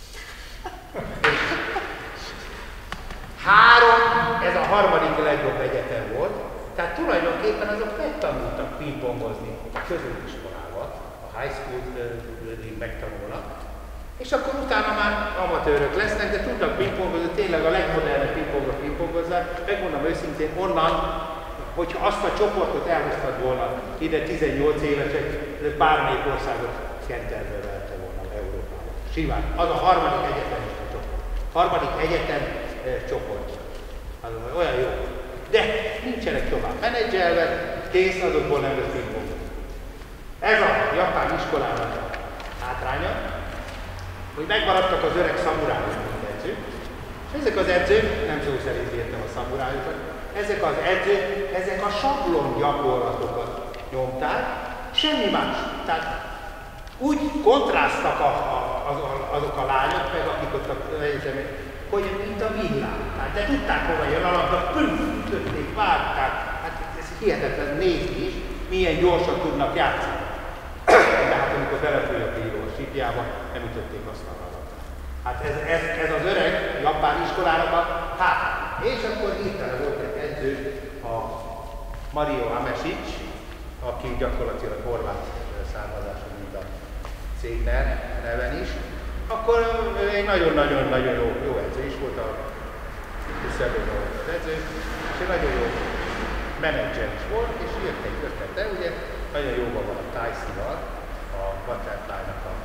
Három, ez a harmadik legjobb egyetem volt, tehát tulajdonképpen azok megtanultak pingpongozni a középiskolával, a high school-ig megtanulnak, és akkor utána már amatőrök lesznek, de tudnak pingpongozni, tényleg a legmodernebb pingpongot pingpongozzák. Megmondom őszintén, onnan, hogyha azt a csoportot elhoztad volna ide tizennyolc évesek, bármelyik országot kenterbe verte volna Európában. Simán. Az a harmadik egyetemista csoport. Harmadik egyetem eh, csoport. Az olyan jó. De nincsenek tovább menedzselve, kész, azokból nem lesz pingpong. Ez a japán iskolának a hátránya, hogy megmaradtak az öreg szamurájok, mint edzők, és ezek az edzők, nem szó szerint értem a szamurájokat, ezek az edzők, ezek a sablon gyakorlatokat nyomták, semmi más. Tehát úgy kontráztak a, a, az, azok a lányok, meg akik ott a egyetemen, hogy mint a villám. Tehát de tudták, hova jön a labda, püff, ütötték, vágták. Hát ez hihetetlen nézni is, milyen gyorsan tudnak játszani. Tehát amikor belefőjött a író a sípjába, nem ütötték azt a labdát. Hát ez, ez, ez az öreg japán iskolának a hátrány. És akkor hirtelen volt egy edző, a Mario Amesic, aki gyakorlatilag horvát származású, mint a cégner neven is. Akkor egy nagyon-nagyon-nagyon jó, jó edző is volt, a Szebben volt az edző, és egy nagyon jó menedzser is volt, és jött egy ötlete, ugye nagyon jóban van a Tyson-val, a Butterfly-nak a,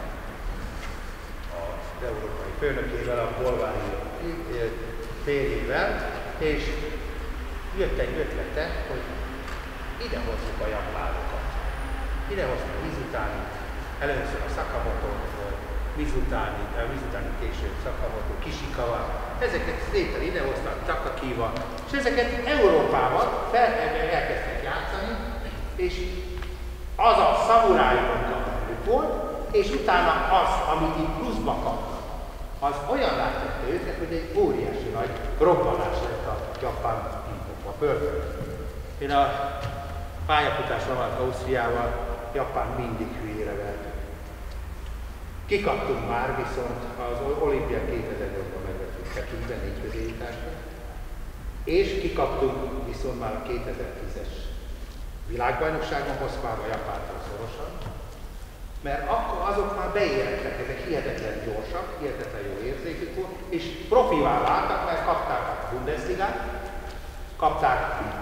az európai főnökével, a bolgári férjével, és jött egy ötlete, hogy ide hozzuk a japánokat. Ide hoztuk a Mizutáni, először a Sakamoto-t, Mizutáni, Mizutáni később Sakamoto, Kishikawa, ezeket szépen idehoztak, Takakiva, és ezeket Európában fel, elkezdtek játszani, és az a szamurájokon kapjuk volt, és utána az, amit itt pluszba kaptak, az olyan láttette őket, hogy egy óriási nagy robbanás lett a japán pingpong, a pörföld. Én a pályafutásban alatt Ausztriával, Japán mindig hülyére vertük. Kikaptunk már, viszont az olimpián kétezer-nyolcban megvettük Pekingben négy közéjutásban, és kikaptunk viszont már a kétezer-tízes világbajnokságon Moszkvában Japántól szorosan, mert akkor azok már beérettek, ezek hihetetlen gyorsak, hihetetlen jó érzékük volt, és profivá váltak, mert kapták a Bundesligát, kapták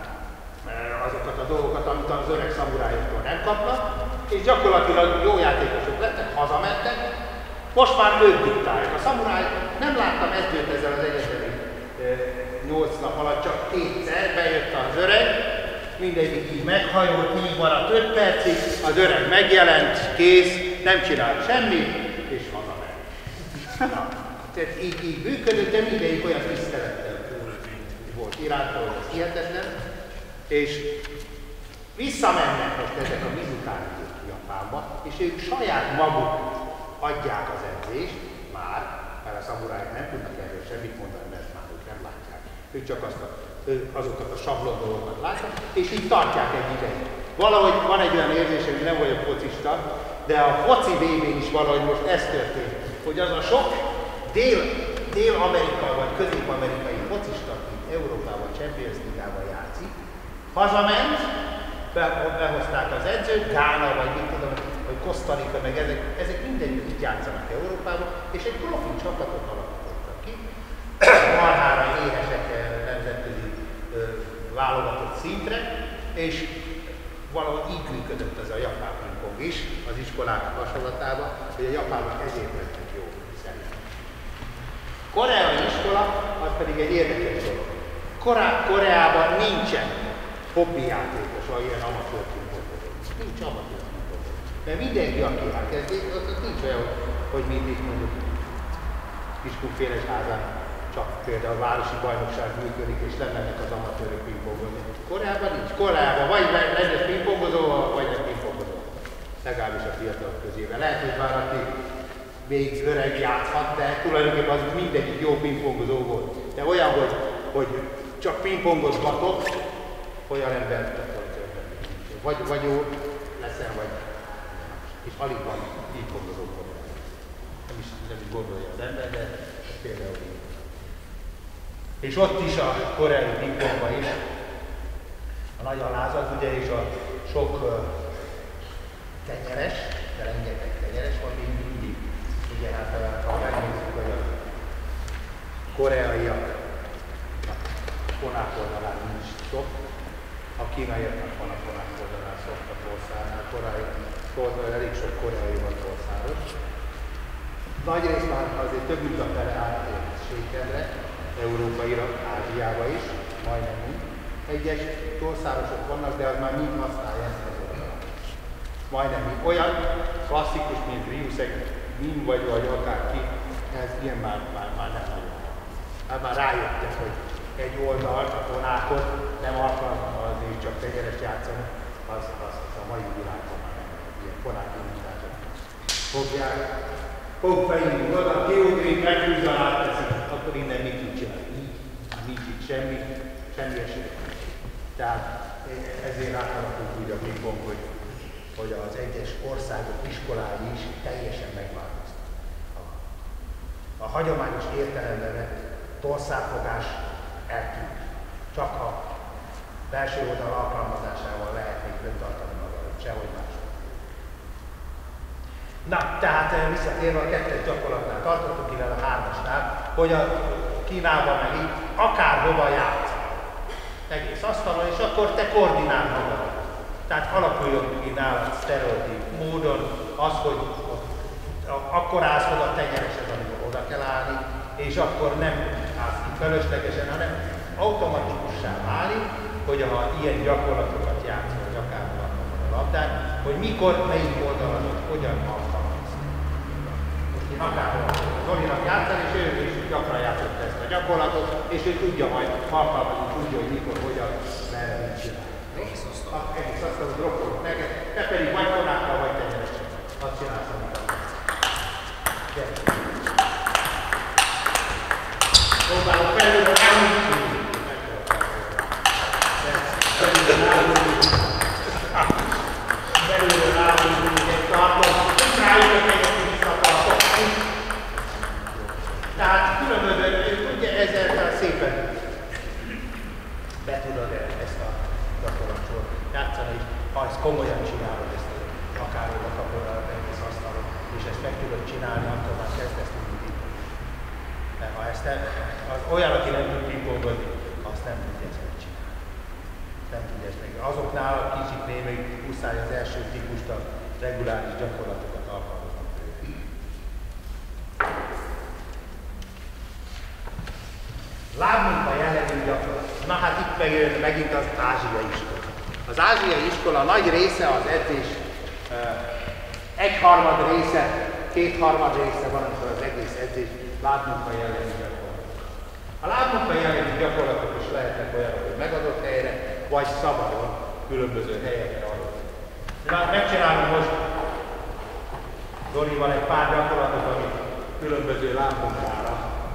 azokat a dolgokat, amit az öreg szamurájoktól nem kapnak, és gyakorlatilag jó játékosok lettek, hazamentek, most már ők diktálják. A szamuráj, nem láttam edzőt ezzel az egyetemi nyolc nap alatt, csak kétszer bejött az öreg, mindegyik így meghajolt, így maradt öt percig, az öreg megjelent, kész, nem csinált semmit, és hazament. Na, tehát így, így működött, de mindegyik olyan tisztelettel volt irántól, ez hihetetlen. És visszamennek most ezek a Mizutáni Japánba, és ők saját maguk adják az edzést, már, mert a szamurájok nem tudnak erről semmit mondani, mert már ők nem látják. Ők csak azt a, azokat a sablon dolgokat látják, és így tartják egy ideig. Valahogy van egy olyan érzésem, hogy nem vagyok focista, de a foci vé bén is valahogy most ez történt, hogy az a sok dél, dél-amerikai vagy közép-amerikai focista, aki Európában, Champions Ligában játszik, hazament, behozták az edzőt, Gána, vagy mit tudom, vagy Costa Rica, meg ezek, ezek mindenütt itt játszanak Európában, és egy profi csapatot alakítottak ki, marhára éhesek nemzetközi válogatott szintre, és valahogy így működött ez a japán pingpong is, az iskolák hasonlatában, hogy a japánok ezért lettek jó szerintem. Koreai iskola, az pedig egy érdekes dolog. Koreában nincsen hobbijátékos, vagy ilyen amatőr pingpongozó. Nincs amatőr pingpongozó. Mert mindenki, aki elkezdi, az nincs olyan, hogy mindig mondjuk Kiskunféles házán csak például a városi bajnokság működik, és lemennek az amatőrök pingpongozni. Koreában nincs. Koreában vagy rendes pingpongozó, vagy nem pingpongozó. Legalábbis a fiatalok közében. Lehet, hogy már aki még öreg játszhat, de tulajdonképpen az mindegyik jó pingpongozó volt. De olyan, hogy, hogy csak pingpongozgatott, olyan ember vagy, vagy jó leszel, vagy és alig van pingpongozó probléma. Nem is, nem is gondolja az ember, de például így. És ott is a koreai pingpongban is a nagy alázat, ugye, és a sok uh, tenyeres, de rengeteg tenyeres van, még mindig. Ugye, hát ha megnézzük, hogy a koreaiak fonák oldalán nincs sok, a kínaiaknak van a fonák oldalán sok a torszárnál, korai, elég sok koreai van torszáros. Nagy rész már azért több mint a fele átért sétemre, európaira, Ázsiába is, majdnem úgy. Egyes torszárosok vannak, de az már mind használja ezt az oldalt. majdnem olyan klasszikus, mint Riusek, Nim vagy, vagy akárki, ez ilyen már, már, már nem nagyon. Hát már rájöttek, hogy egy oldalt, a tonákot nem alkalmazni, csak tegyeres játszani, az, az, az a mai világban már nem ilyen fonák indítások. Fogják, fogfejünk oda, kiugrik, meghúzza, átteszik, akkor innen mit tud csinálni? Így, nincs itt semmi, semmi esély. Tehát ezért átalakult úgy a pingpong, hogy, hogy az egyes országok iskolái is teljesen megváltoztak. A, a hagyományos értelemben vett tországfogás eltűnt. Csak a belső oldal alkalmazásával lehet még fenntartani magadat, sehogy máshol. Na, tehát visszatérve a kettes gyakorlatnál tartottuk, illetve a hármasnál, hogy a Kínában meg így akárhova játsz. Egész asztalon, és akkor te koordinálod magadat. Tehát alakuljon ki nálad sztereotíp módon az, hogy akkor állsz oda tenyeresed, amikor oda kell állni, és akkor nem állsz ki fölöslegesen, hanem automatikussá válik, hogy ha ilyen gyakorlatokat játszol, vagy akárhol a labdát, hogy mikor, melyik oldalon, hogyan alkalmaz. Most én akárhol Zolinak játszani, és ő is gyakran játszott ezt a gyakorlatot, és ő tudja majd alkalmazni, tudja, hogy mikor, hogyan, merre, mit csinál. Egész asztal. Egész asztal, droppolok neked, te pedig vagy konákkal, vagy tenyeresek. Azt csinálsz, amit akarsz. Gyere. Próbálok felülről elmondani. Felülről állunk. Felülről állunk, egy tartom. És rájövök egyet, hogy visszatartok. Tehát különböző, ugye ezzel szépen be tudod ezt a gyakorlatot játszani, és ha ezt komolyan csinálod, ezt akárhol kapod az egész asztalon, és ezt meg tudod csinálni, akkor már kezdesz tudni pingpongozni. De ha ezt nem, az olyan, aki nem tud pingpongozni, azt nem tudja ezt megcsinálni. Nem tudja ezt meg. Azoknál a kicsiknél még muszáj az első típust, a reguláris gyakorlatokat alkalmazni. Lábmunka jellegű gyakorlat. Na hát itt megjön megint az ázsiai iskola. Az ázsiai iskola nagy része az edzés, egyharmad része, kétharmad része van, amikor az egész edzés lábmunka jellegű gyakorlat. A lábmunka jellegű gyakorlatok is lehetnek olyanok, hogy megadott helyre, vagy szabadon, különböző helyekre adott. Na, megcsinálom most Zolival egy pár gyakorlatot, amit különböző lábmunkára.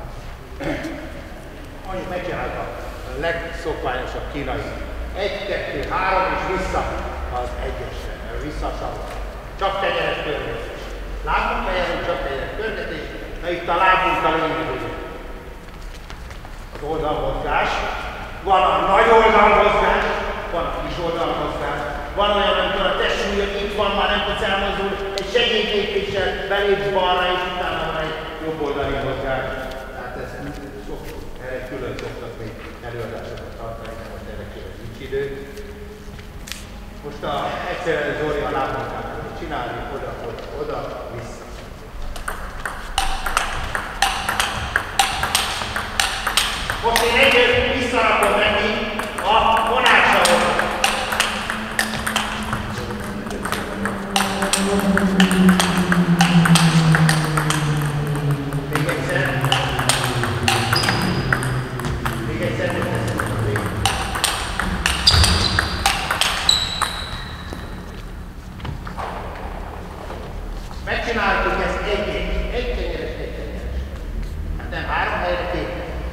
Annyit megcsinálta a legszokványosabb kínai. Egy, kettő, három és vissza az egyesre, vissza a sarokba. Csak tenyeres körgetés. Lábmunka jelent, csak tenyeres körgetés. Na itt a lábmunka lényeg, az oldalmozgás. Van a nagy oldalmozgás, van a kis oldalmozgás. Van olyan, amikor a testsúlyod itt van, már nem tudsz elmozdulni, egy segélylépéssel belépsz balra, és utána van egy jobb oldali mozgás. Tehát ez szoktuk, erre külön szoktak még előadásokat tartani, de most erre külön nincs idő. Most a, egyszerűen Zoli a lábmunkát csinálni, oda, oda, oda, vissza. Most én egyébként visszarakom neki a vonássavokat. Még egyszer. Még egyszer nem teszem a végig. Megcsináltuk ezt egy-egy. Egy tenyeres, egy tenyeres. Hát nem három helyre, két.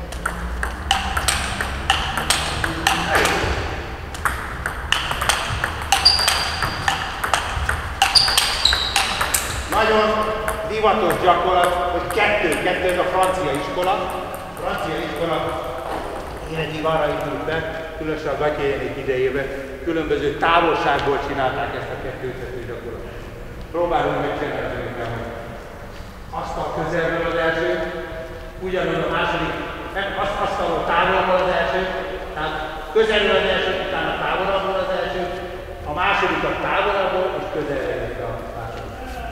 Nagyon divatos gyakorlat, hogy kettő, kettő ez a francia iskola. A francia iskola éredik arra indult be, különösen a Gatyéjénék idejében, különböző távolságból csinálták ezt a kettőtető gyakorlatot. Próbálunk megcsinálni, hogy asztal közelről az első, ugyanúgy a második, nem, azt asztalról távolról az első, tehát közelről az első, utána távolabbról az első, a másodikat távolabbról és közelről a második.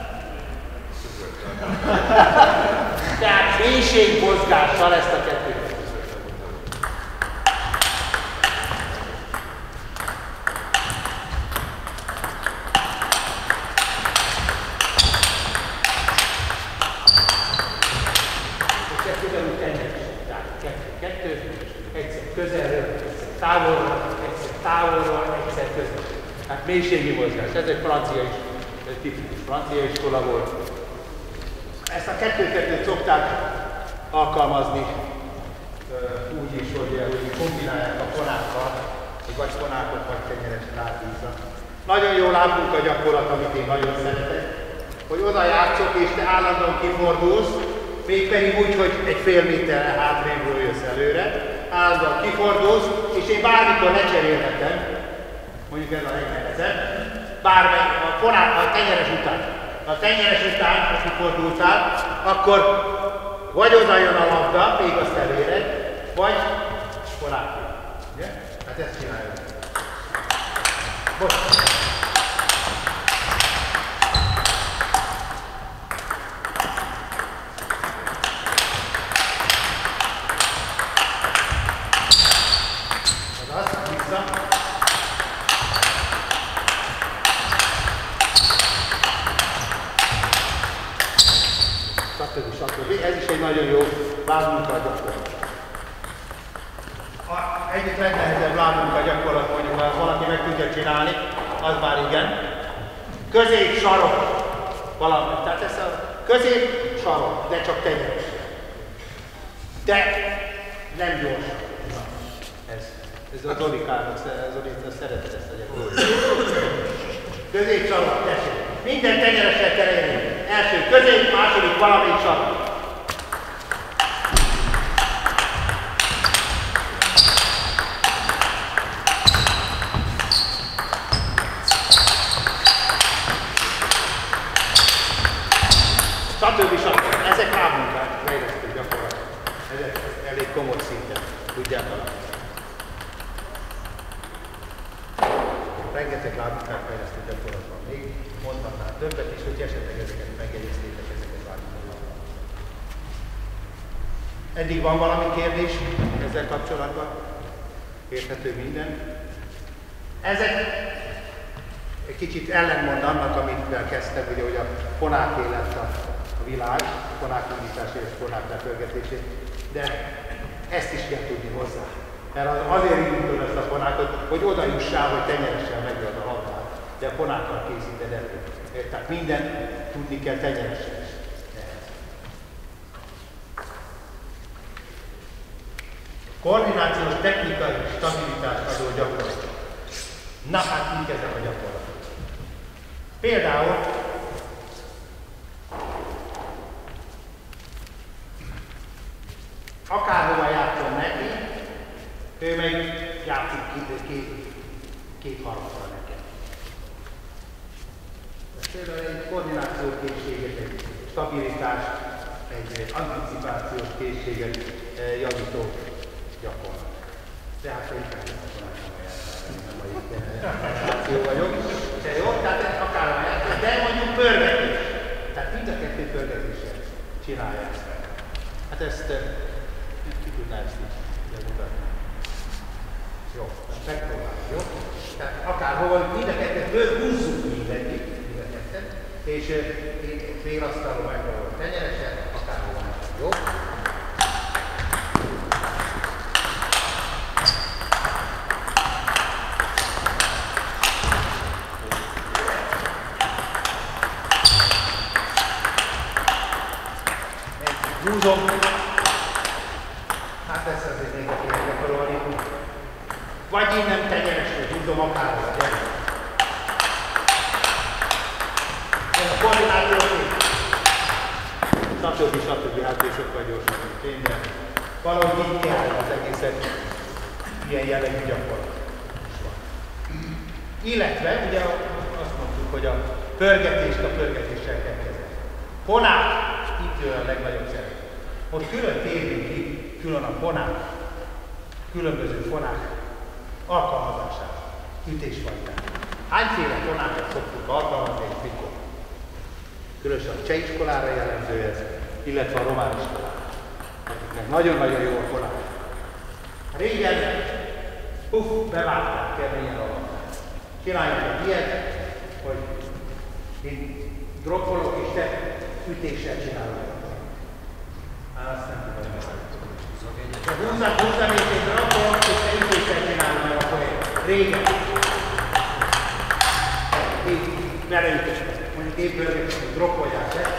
Tehát mélységmozgással ezt a kettőt. kettő, egyszer közelről, egyszer távolról, egyszer távolról, egyszer közel. Hát mélységi mozgás, ez egy francia is, egy tipikus francia iskola volt. Ezt a kettő-kettőt szokták alkalmazni úgy is, hogy, hogy kombinálják a fonákkal, vagy fonákot, vagy tenyeres lábvízra. Nagyon jó lábmunka gyakorlat, amit én nagyon szeretek, hogy oda játszok és te állandóan kifordulsz, mégpedig úgy, hogy egy fél méterre hátrébről jössz előre, állandóan kifordulsz, és én bármikor lecserélhetem, mondjuk ez a legnehezebb, bármely, a fonák, a tenyeres után. A tenyeres után, ha kifordultál, akkor vagy oda jön a labda, még azt eléred, vagy fonákja. Ugye? Hát ezt csináljuk. Most. Az, vissza. Stb. Stb. Ez is egy nagyon jó lábmunka gyakorlat. Egyik legnehezebb lábmunka gyakorlat, mondjuk, ha valaki meg tudja csinálni, az már igen. Közép sarok valami. Tehát ez a közép sarok, de csak tenyeres. De nem gyorsan. Ez, ez a Zolikának, Zolika szereted ezt a gyakorlatot. Közép sarok, tessék. Minden tenyeresre kell érni. Első közép, második valamelyik sarok. Stb. Stb. Ezek lábmunkák fejlesztő gyakorlatok. Ezek elég komoly szinten tudják alapni. Rengeteg lábmunkák fejlesztő gyakorlat van még. Mondhatnál többet is, hogy esetleg ezeket megjegyeztétek, ezeket lábmunkákat. Eddig van valami kérdés ezzel kapcsolatban? Érthető minden? Ezek egy kicsit ellentmond annak, amivel kezdtem, ugye, hogy a fonáké lett a, a világ, a fonák indításért és fonák lepörgetését, de ezt is kell tudni hozzá. Mert az, azért indítod ezt a fonákot, hogy oda jussál, hogy tenyeressel megöld a labdát, de a fonákkal készíted elő. Tehát minden tudni kell tenyeressel is. Koordinációs technikai stabilitást adó gyakorlat. Na hát mik ezek a gyakorlatok? Például akárhova játszom neki, ő meg játszik két, két, két harmadra nekem. Ez például egy koordinációs készséget, egy stabilitást, egy anticipációs készséget javító gyakorlat. De hát én nem a vagyok. De jó, tehát akárhol játszom, de mondjuk pörgetés. Tehát mind a kettő pörgetéssel csinálja ezt. Hát ezt ki tudná ezt így bemutatni. Jó, tehát megpróbáljuk, jó? Tehát akárhol, mind a kettőt húzzuk mindegyik, mind a kettőt, és én félasztalom meg a tenyeresen, akárhol meg, jó? Húzom. Hát ezt azért még aki gyakorolni. Vagy innen tenyeresről húzom akárhol, gyere. Ez a koordináció kész. Stb. Stb. Hát és sokkal gyorsan, mint én, de valahogy így kell az egészet ilyen jellegű gyakorlat. Illetve, ugye azt mondtuk, hogy a pörgetést a pörgetéssel kell kezelni. Fonák, itt jön a legnagyobb szerep. Ott külön térjünk ki, külön a fonák, különböző fonák alkalmazására, ütésfajták. Hányféle fonákat szoktuk alkalmazni és mikor? Különösen a cseh iskolára jellemző ez, illetve a román iskolára, akiknek nagyon-nagyon jó a fonák. Régen, puff, bevágták keményen a labdát. Csináljuk egy ilyet, hogy én droppolok és te ütéssel csinálod. Azt nem tudom, hogy húzzam, húzzam, és én rakom, és te ütéssel csinálom meg akkor én. Régen. Így, beleütések. Mondjuk épp bőrgek, hogy dropolják le.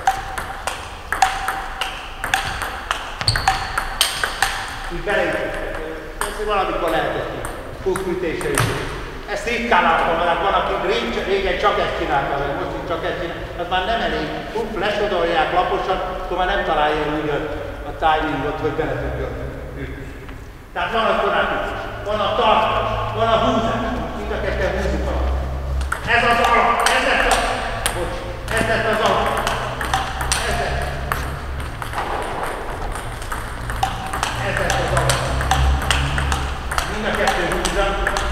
Így beleütések. Ezt valamikor lehetett így. Húszműtésre ütés. Ezt ritkán látom, mert van, aki régen csak ezt csinálta, vagy most is csak ezt csinálta. Az már nem elég. Hú, lesodolják laposan, akkor már nem találja úgy a, a timingot, hogy bele tudjon ütni. Tehát van a korátütés, van a tartás, van a húzás. Mind a ketten húzzuk alatt. Ez az alap, ez lett az, bocs, ez lett az alap. Ez lett. Ez lett az alap. Mind a kettő húzza.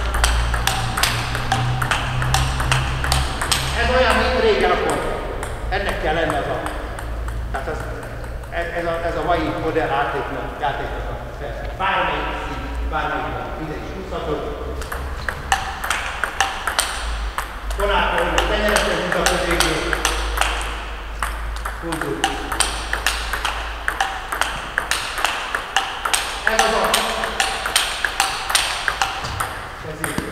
Ez olyan, mint régen a kor. Ennek kell lenni az alap. Tehát az, ez, a, ez a mai modern játéknak, játéknak a fel. Bármelyik szín, bármelyik ide is húzhatod. Konátor, hogy tenyeresen húz a közégét. Húzzuk. Ez az alap. Ez így.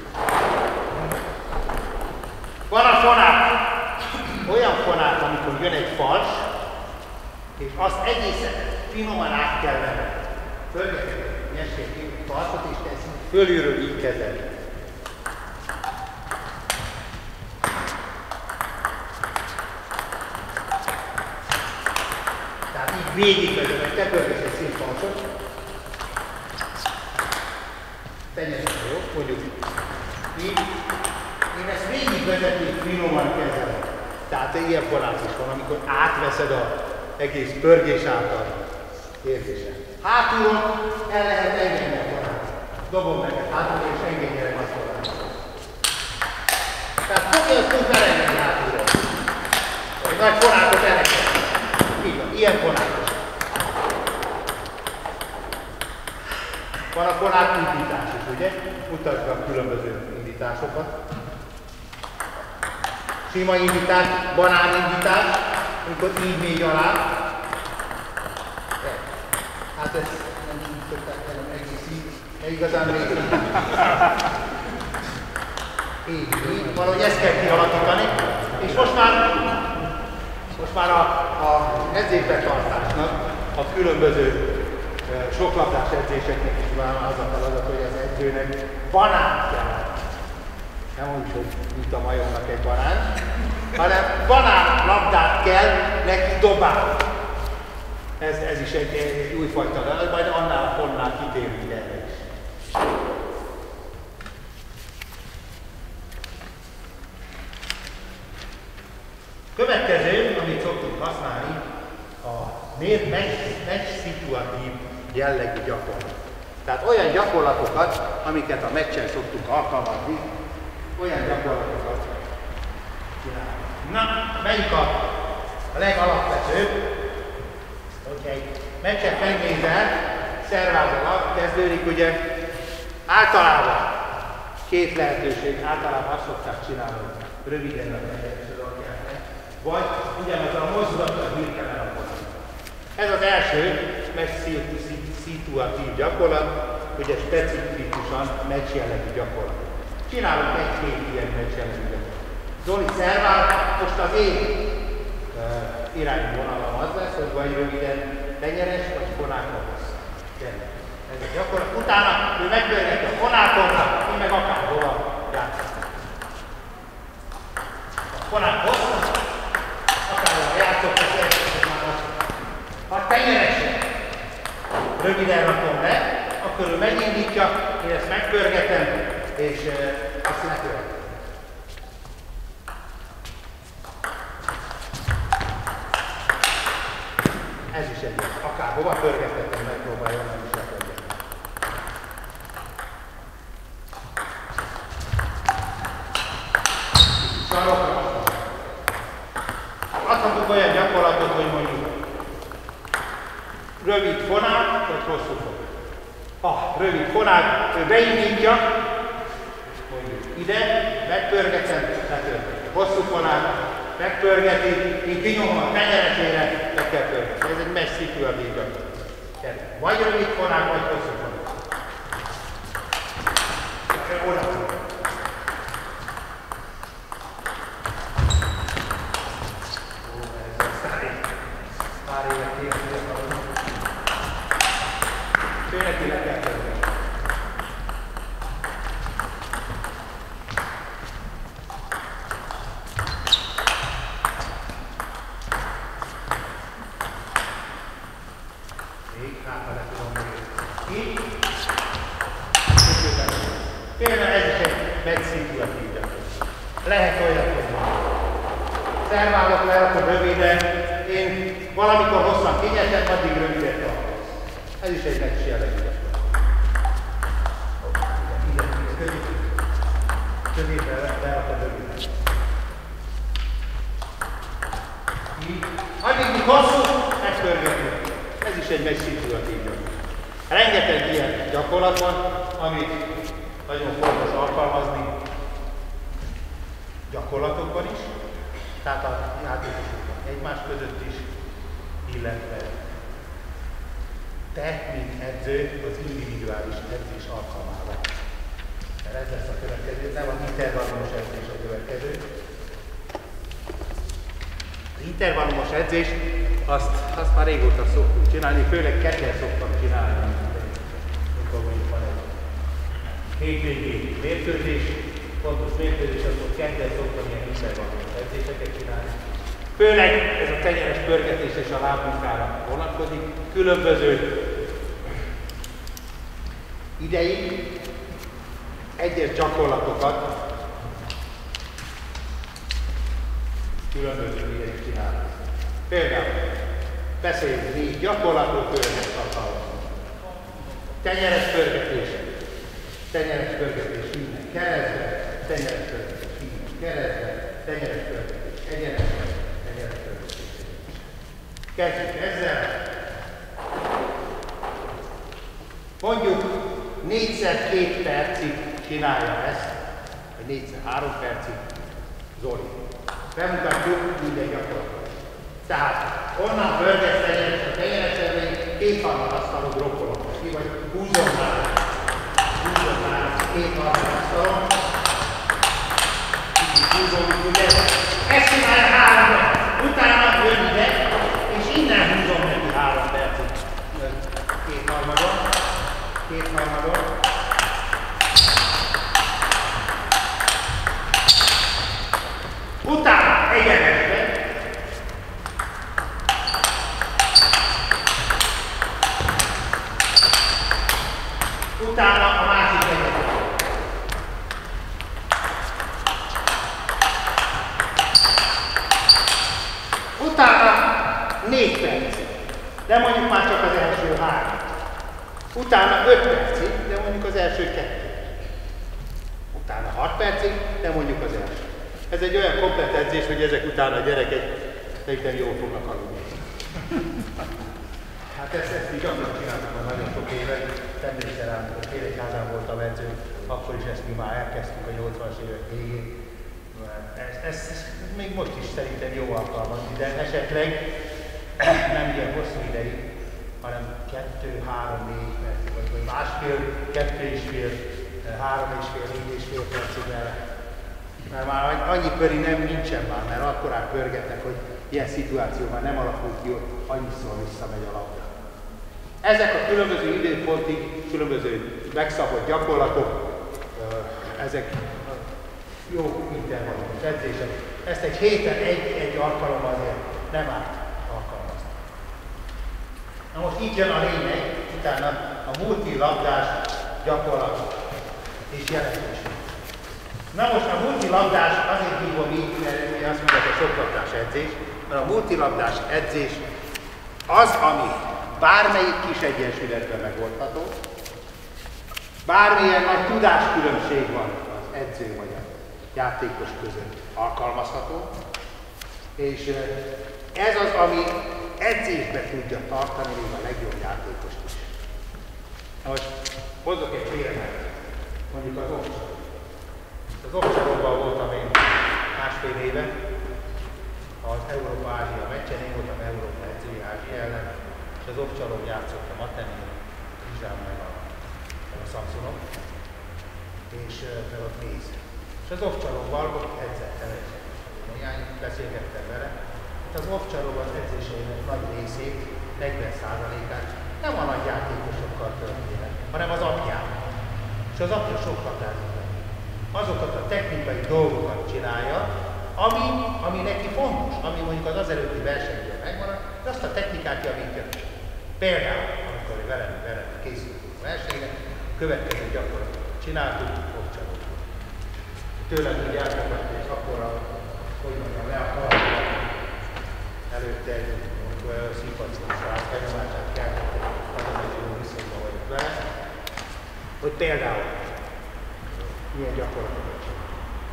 Van a fonát. Olyan fonát, amikor jön egy fals, és azt egészen finoman át kell venni. Fölgetni, nyessék egy falsot, és ezt fölülről így kezelni. Tehát így végigvezet, hogy te pörgess egy színfalsot. Tenyeresen jó, mondjuk így. Én ezt végigvezetni finoman kezelem. Tehát ilyen fonát is van, amikor átveszed az egész pörgés által érzésen. Hátulról el lehet engedni a fonát. Dobom neked hátulról és engedjelek a fonát. Tehát fogja, azt tudsz elengedni hátulról. Egy nagy fonátot elengedni. Így van, ilyen fonátos. Van a fonát indítás is, ugye? Mutasd a különböző indításokat. Sima indítás, banán indítás, amikor így mégy alá. Hát ez nem így szokták, hanem egész így, de igazán még így. Így, így, valahogy ezt kell kialakítani. És most már, most már a, a edzésbetartásnak, a különböző soklabdás edzéseknek is van az a feladat, hogy az edzőnek banánt kell. Nem úgy, hogy mint a majomnak egy banán, hanem banán labdát kell neki dobálni. Ez, ez is egy, egy újfajta, de majd annál a pontnál kitérünk erre is. Következő, amit szoktunk használni, a meccs szituatív jellegű gyakorlat. Tehát olyan gyakorlatokat, amiket a meccsen szoktunk alkalmazni, olyan gyakorlatokat csinálni. Na, melyik a, a legalapvetőbb? Hogyha egy meccset megnézel, szerváz alatt kezdődik, ugye általában két lehetőség, általában azt szokták csinálni, hogy röviden a tenyeresen rakják le, vagy ugyanaz a mozdulattal hirtelen a pozíciót. Ez az első meccs szituatív gyakorlat, ugye specifikusan meccs jellegű gyakorlat. Csinálunk egy-két ilyen meccs jellegű gyakorlat. Zoli szervál, most az én uh, irányvonalam az lesz, hogy vagy röviden tenyeres, vagy fonákra hossz. Ez a gyakorlat. Utána ő megbőrgeti a fonákonra, én meg akárhova játszhatok. A fonák hosszra, akárhova játszottak, hogy már azt. Ha tenyeresen röviden rakom le, akkor ő megindítja, én ezt megpörgetem, és uh, azt lekövetem. Ez is egy, akárhova pörgetettem, megpróbálja onnan is lepörgetni. Sarokra használom. Adhatunk olyan gyakorlatot, hogy mondjuk rövid fonák, vagy hosszú fonák. Ha rövid fonák, ő beindítja, mondjuk ide, megpörgetem, lepörgetem. Hosszú fonák, megpörgeti, én kinyomom a tenyeresére, meg kell pörgetni. Ez egy meccs szituatív gyakorlat. Vagy rövid fonák, vagy hosszú fonák. Oda. Ó, ez aztán pár évet kéne fiatalodni. Főleg ki le kell törni. Például ez is egy megszintulatív gyakorlat. Lehet olyat, hogy szerválok le, akkor röviden, én valamikor hosszan kényeltem, addig röviden tartom. Ez is egy megis jellegű gyakorlat. Középen lerakod röviden. Így. Addig, míg hosszú, megpörgetünk. Ez is egy megszintulatív gyakorlat. Rengeteg ilyen gyakorlat van, amit nagyon fontos alkalmazni gyakorlatokban is, tehát a játékosoknak egymás között is, illetve te, mint edző, az individuális edzés alkalmával. Mert ez lesz a következő, nem az intervallumos edzés a következő. Az intervallumos edzés, azt, azt már régóta szoktunk csinálni, főleg kedden szoktam csinálni. Mikor mondjuk van egy hétvégi mérkőzés, fontos mérkőzés, akkor kedden szoktam ilyen intervallumos edzéseket csinálni. Főleg ez a tenyeres pörgetés és a lábmunkára vonatkozik, különböző ideig egyes gyakorlatokat különböző ideig csinálni. Például beszéljünk négy gyakorlatot, főleg tartalmazunk. Tenyeres pörgetés, tenyeres pörgetés innen keresztbe, tenyeres pörgetés innen keresztbe, tenyeres pörgetés egyenesbe, tenyeres pörgetés egyenesbe. Kezdjük ezzel. Mondjuk négyszer két percig csinálja ezt, vagy négyszer három percig Zoli. Bemutatjuk minden gyakorlatot. Tehát onnan pörgetsz tenyeres a tenyeresre, még kétharmad asztalon drokkolok ki, vagy húzom már, húzom már kétharmad asztalon. Így húzom, ugye? Ezt csinálja három perc. Utána jön ide, és innen húzom neki három percig. Kétharmadon, kétharmadon. Utána egyenesben. Utána a másik egyenesben. Utána négy percig, de mondjuk már csak az első három. Utána öt percig, de mondjuk az első kettő. Utána hat percig, de mondjuk az első. Ez egy olyan komplett edzés, hogy ezek után a gyerekek szerintem jól fognak aludni. Hát ezt, ezt így gyakran csináltuk már nagyon sok éve. Emlékszel rám, hogy Kérekházán voltam edző, akkor is ezt mi már elkezdtük a nyolcvanas évek végén. Ezt, ezt, ezt még most is szerintem jó alkalmazni, de esetleg nem ilyen hosszú ideig, hanem kettő, három, négy percig, vagy, vagy másfél, kettő és fél, három és fél, négy és fél percig el. Mert már annyi pöri nem nincsen már, mert akkorát pörgetnek, hogy ilyen szituáció már nem alakul ki, hogy annyiszor visszamegy a labda. Ezek a különböző időpontig, különböző megszabott gyakorlatok, ezek jó intervallumos edzések. Ezt egy héten egy, egy alkalommal azért nem árt alkalmazni. Na most itt jön a lényeg, utána a multilabdás gyakorlat és jelentőség. Na most a multilabdás azért hívom így, mert azt mondják, hogy soklabdás edzés, mert a multilabdás edzés az, ami bármelyik kis egyensúlyletben megoldható, bármilyen nagy tudáskülönbség van az edző vagy a játékos között alkalmazható, és ez az, ami edzésbe tudja tartani még a legjobb játékost is. Na most hozzak egy példányt, mondjuk az Oksa. Az Oksa-ról voltam én másfél éve, az Európa-Ázsia meccsen, én voltam Európa edzője Ázsia ellen, és az off-csalog játszott a Matemi, Izsán meg a, a Samsonok, és meg ott néz. És az off-csalogval ott edzettem egy néhány, beszélgettem vele. Hát az off-csalog az edzéseinek nagy részét, negyven százalékát nem a nagy játékosokkal történik, hanem az apjával. És az apja sokat elmondani. Azokat a technikai dolgokat csinálja, ami, ami neki fontos, ami mondjuk az azelőtti versenyből megmarad, de azt a technikát javítja. Például, amikor velem, velem készültünk a versenyre, következő gyakorlatot csináltuk, off-csalog. Tőlem úgy elfogadta, és akkor a, hogy mondjam, le a kalandra előtte egy szimpatikus elnyomását keltett, nagyon egy jó viszonyban vagyok vele, hogy például milyen gyakorlatokat csinál.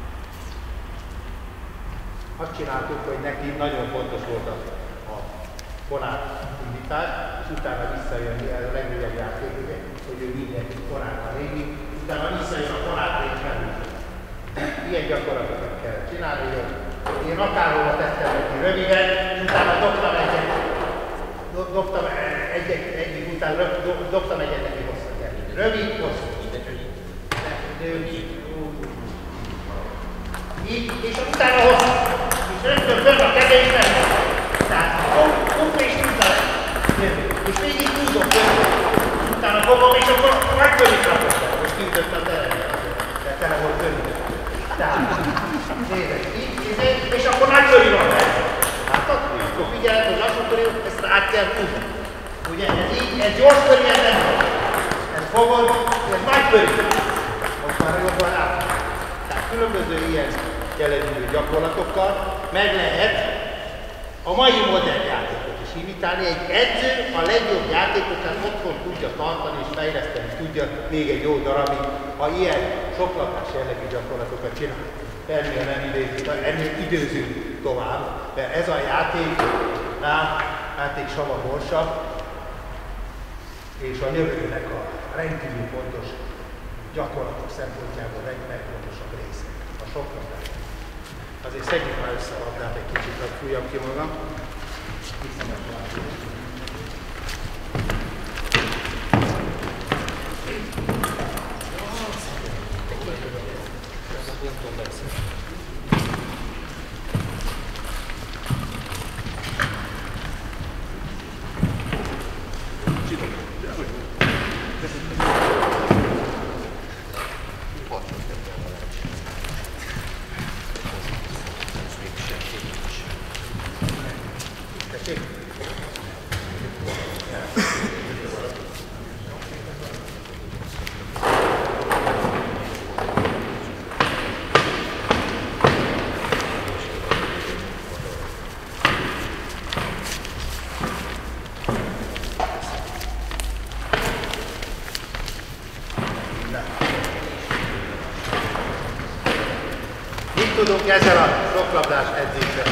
Azt csináltuk, hogy neki nagyon fontos volt a, a fonát indítás, és utána visszajönni, ez a legnagyobb játék, ugye, hogy ő mindenki fonákkal régi, utána visszajön a fonát régi felül. Ilyen gyakorlatokat kell csinálni, hogy én akárhova tettem neki röviden, és utána dobtam egyet, dobtam egyet, egyik után dobtam egyet neki hosszat elég. Rövid, hosszú. Így, és utána hosszú. És rögtön fönn a keze is nem. Tehát hopp és utána. És végig húzom fönn. És utána fogom, és akkor majd fölít rakottam. Most kiütöttem a teremet. De tele volt fölít. Tehát, nézd, így, így, és akkor nagy fölírom le. Látod? Akkor figyelj, hogy lassú fölírom, ezt át kell húzni. Ugye, ez így, ez gyors fölírom, ez nem van. Ezt fogod, ez nagy fölírom. Most már jobban át. Tehát különböző ilyen jellegű gyakorlatokkal meg lehet a mai modern játékot is imitálni. Egy edző a legjobb játékosát otthon tudja tartani és fejleszteni tudja még egy jó darabig, ha ilyen soklapás jellegű gyakorlatokat csinál. Ennél nem idézzük, ennél időzünk tovább, mert ez a játék, á, játék sava borsa, és a jövőnek a rendkívül fontos gyakorlatok szempontjából egy legfontosabb része, a soklapás. Azért szedjük már össze a labdát egy kicsit, hogy fújjam ki magam. Viszont tudunk ezzel a soklabdás edzéssel.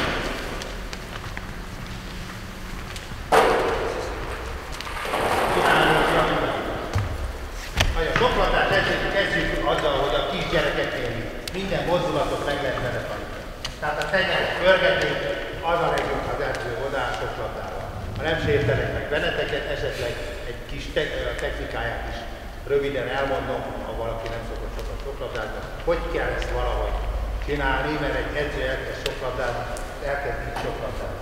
A soklabdás edzést kezdjük azzal, hogy a kisgyerekeknél minden mozdulatot meg lehet vele tanítani. Tehát a tenyes görgetés az a legjobb az edzőhodás soklabdával. Ha nem sértenek meg benneteket, esetleg egy kis te technikáját is röviden elmondom, ha valaki nem szokott sokat soklabdázni, hogy kell ezt valahogy csinálni, mert egy edző elkezd soklabdázni, elkezd így soklabdázni.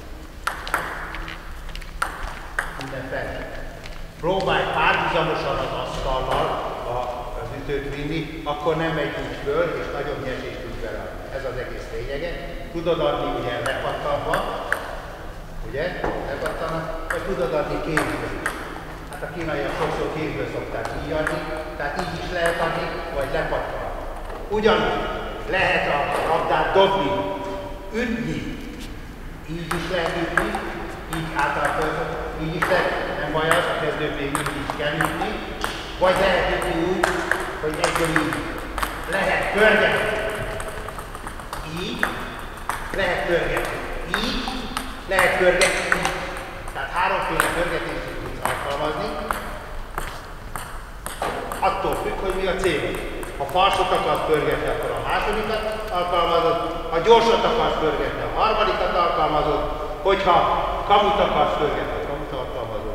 Minden fel. Próbálj párhuzamosan az asztallal az ütőt vinni, akkor nem megy úgy föl, és nagyobb nyesést tud vele. Ez az egész lényege. Tudod adni ugye lepattanva, ugye, lepattanva, vagy tudod adni kézből. Hát a kínaiak sokszor kézből szokták így adni, tehát így is lehet adni, vagy lepattanva. Ugyanúgy lehet a labdát dobni, ütni, így is lehet ütni, így általában, így is lehet, nem baj az, a kezdők még így is kell ütni, vagy lehet ütni úgy, hogy egyből így lehet pörgetni, így, lehet pörgetni, így, lehet pörgetni, így. Tehát háromféle pörgetést tudsz alkalmazni, attól függ, hogy mi a célod. Ha farsot akarsz pörgetni, akkor a másodikat alkalmazod, ha gyorsat akarsz pörgetni, a harmadikat alkalmazod, hogyha kamut akarsz pörgetni, a kamut alkalmazod,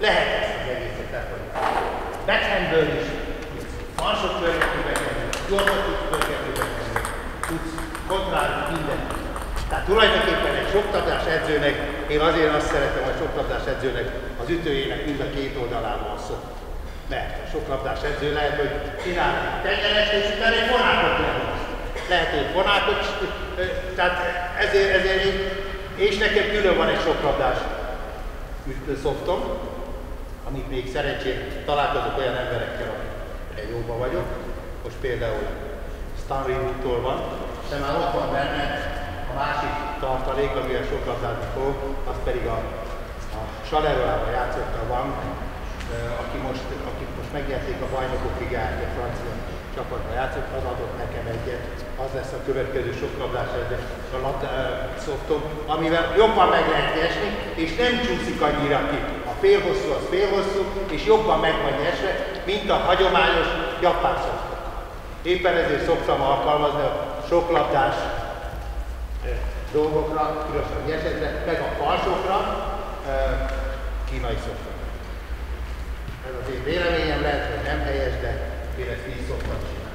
Lehet ezt az egészet lefolyni. Backhandből is tudsz falsot pörgetni, backhandből, gyorsat tudsz pörgetni, backhandből, tudsz kontrálni mindent. Tehát tulajdonképpen egy soktablás edzőnek, én azért azt szeretem, hogy soktablás edzőnek az ütőjének mind a két oldalával szok. Mert a soklabdás edző lehet, hogy csinál egy tengerest, és utána egy fonákot lehet. Lehet, hogy fonákot, tehát ezért, ezért én, és nekem külön van egy soklabdás szoktom, amit még szerencsére találkozok olyan emberekkel, akikkel jóba vagyok. Most például Stan Reed-tól van, de már ott van benne a másik tartalék, amivel soklabdázni fog, az pedig a, a Charleroi-ban játszotta van, aki most, akik most megnyerték a Bajnokok Ligáját, a francia csapatban játszott, az adott nekem egyet, az lesz a következő soklabdás a szoktom, amivel jobban meg lehet nyesni, és nem csúszik annyira ki. A félhosszú az félhosszú, és jobban meg van nyesve, mint a hagyományos japán szoktom. Éppen ezért szoktam alkalmazni a soklabdás dolgokra, különösen nyesetre, meg a falsokra kínai szoktam. Ez az én véleményem, lehet, hogy nem helyes, de én ezt így szoktam csinálni.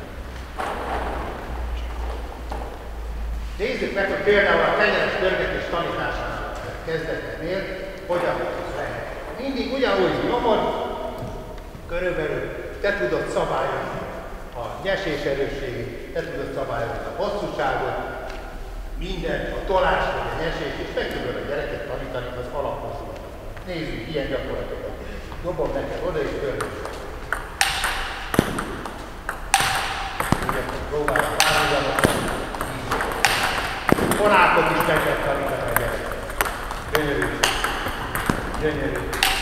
Nézzük meg, hogy például a tenyeres pörgetés tanításának kezdeténél hogyan lehet. Mindig ugyanúgy nyomod, körülbelül te tudod szabályozni a nyesés erősségét, te tudod szabályozni a hosszúságot, mindent, a tolást, vagy a nyesést, és meg tudod a gyereket tanítani az alaphosszú. Nézzük ilyen gyakorlatokat. Dobom neked oda és pörgös. Ugye próbálom párhuzamokat. Fonákot is meg kell tanítani a gyereket. Gyönyörű. Gyönyörű.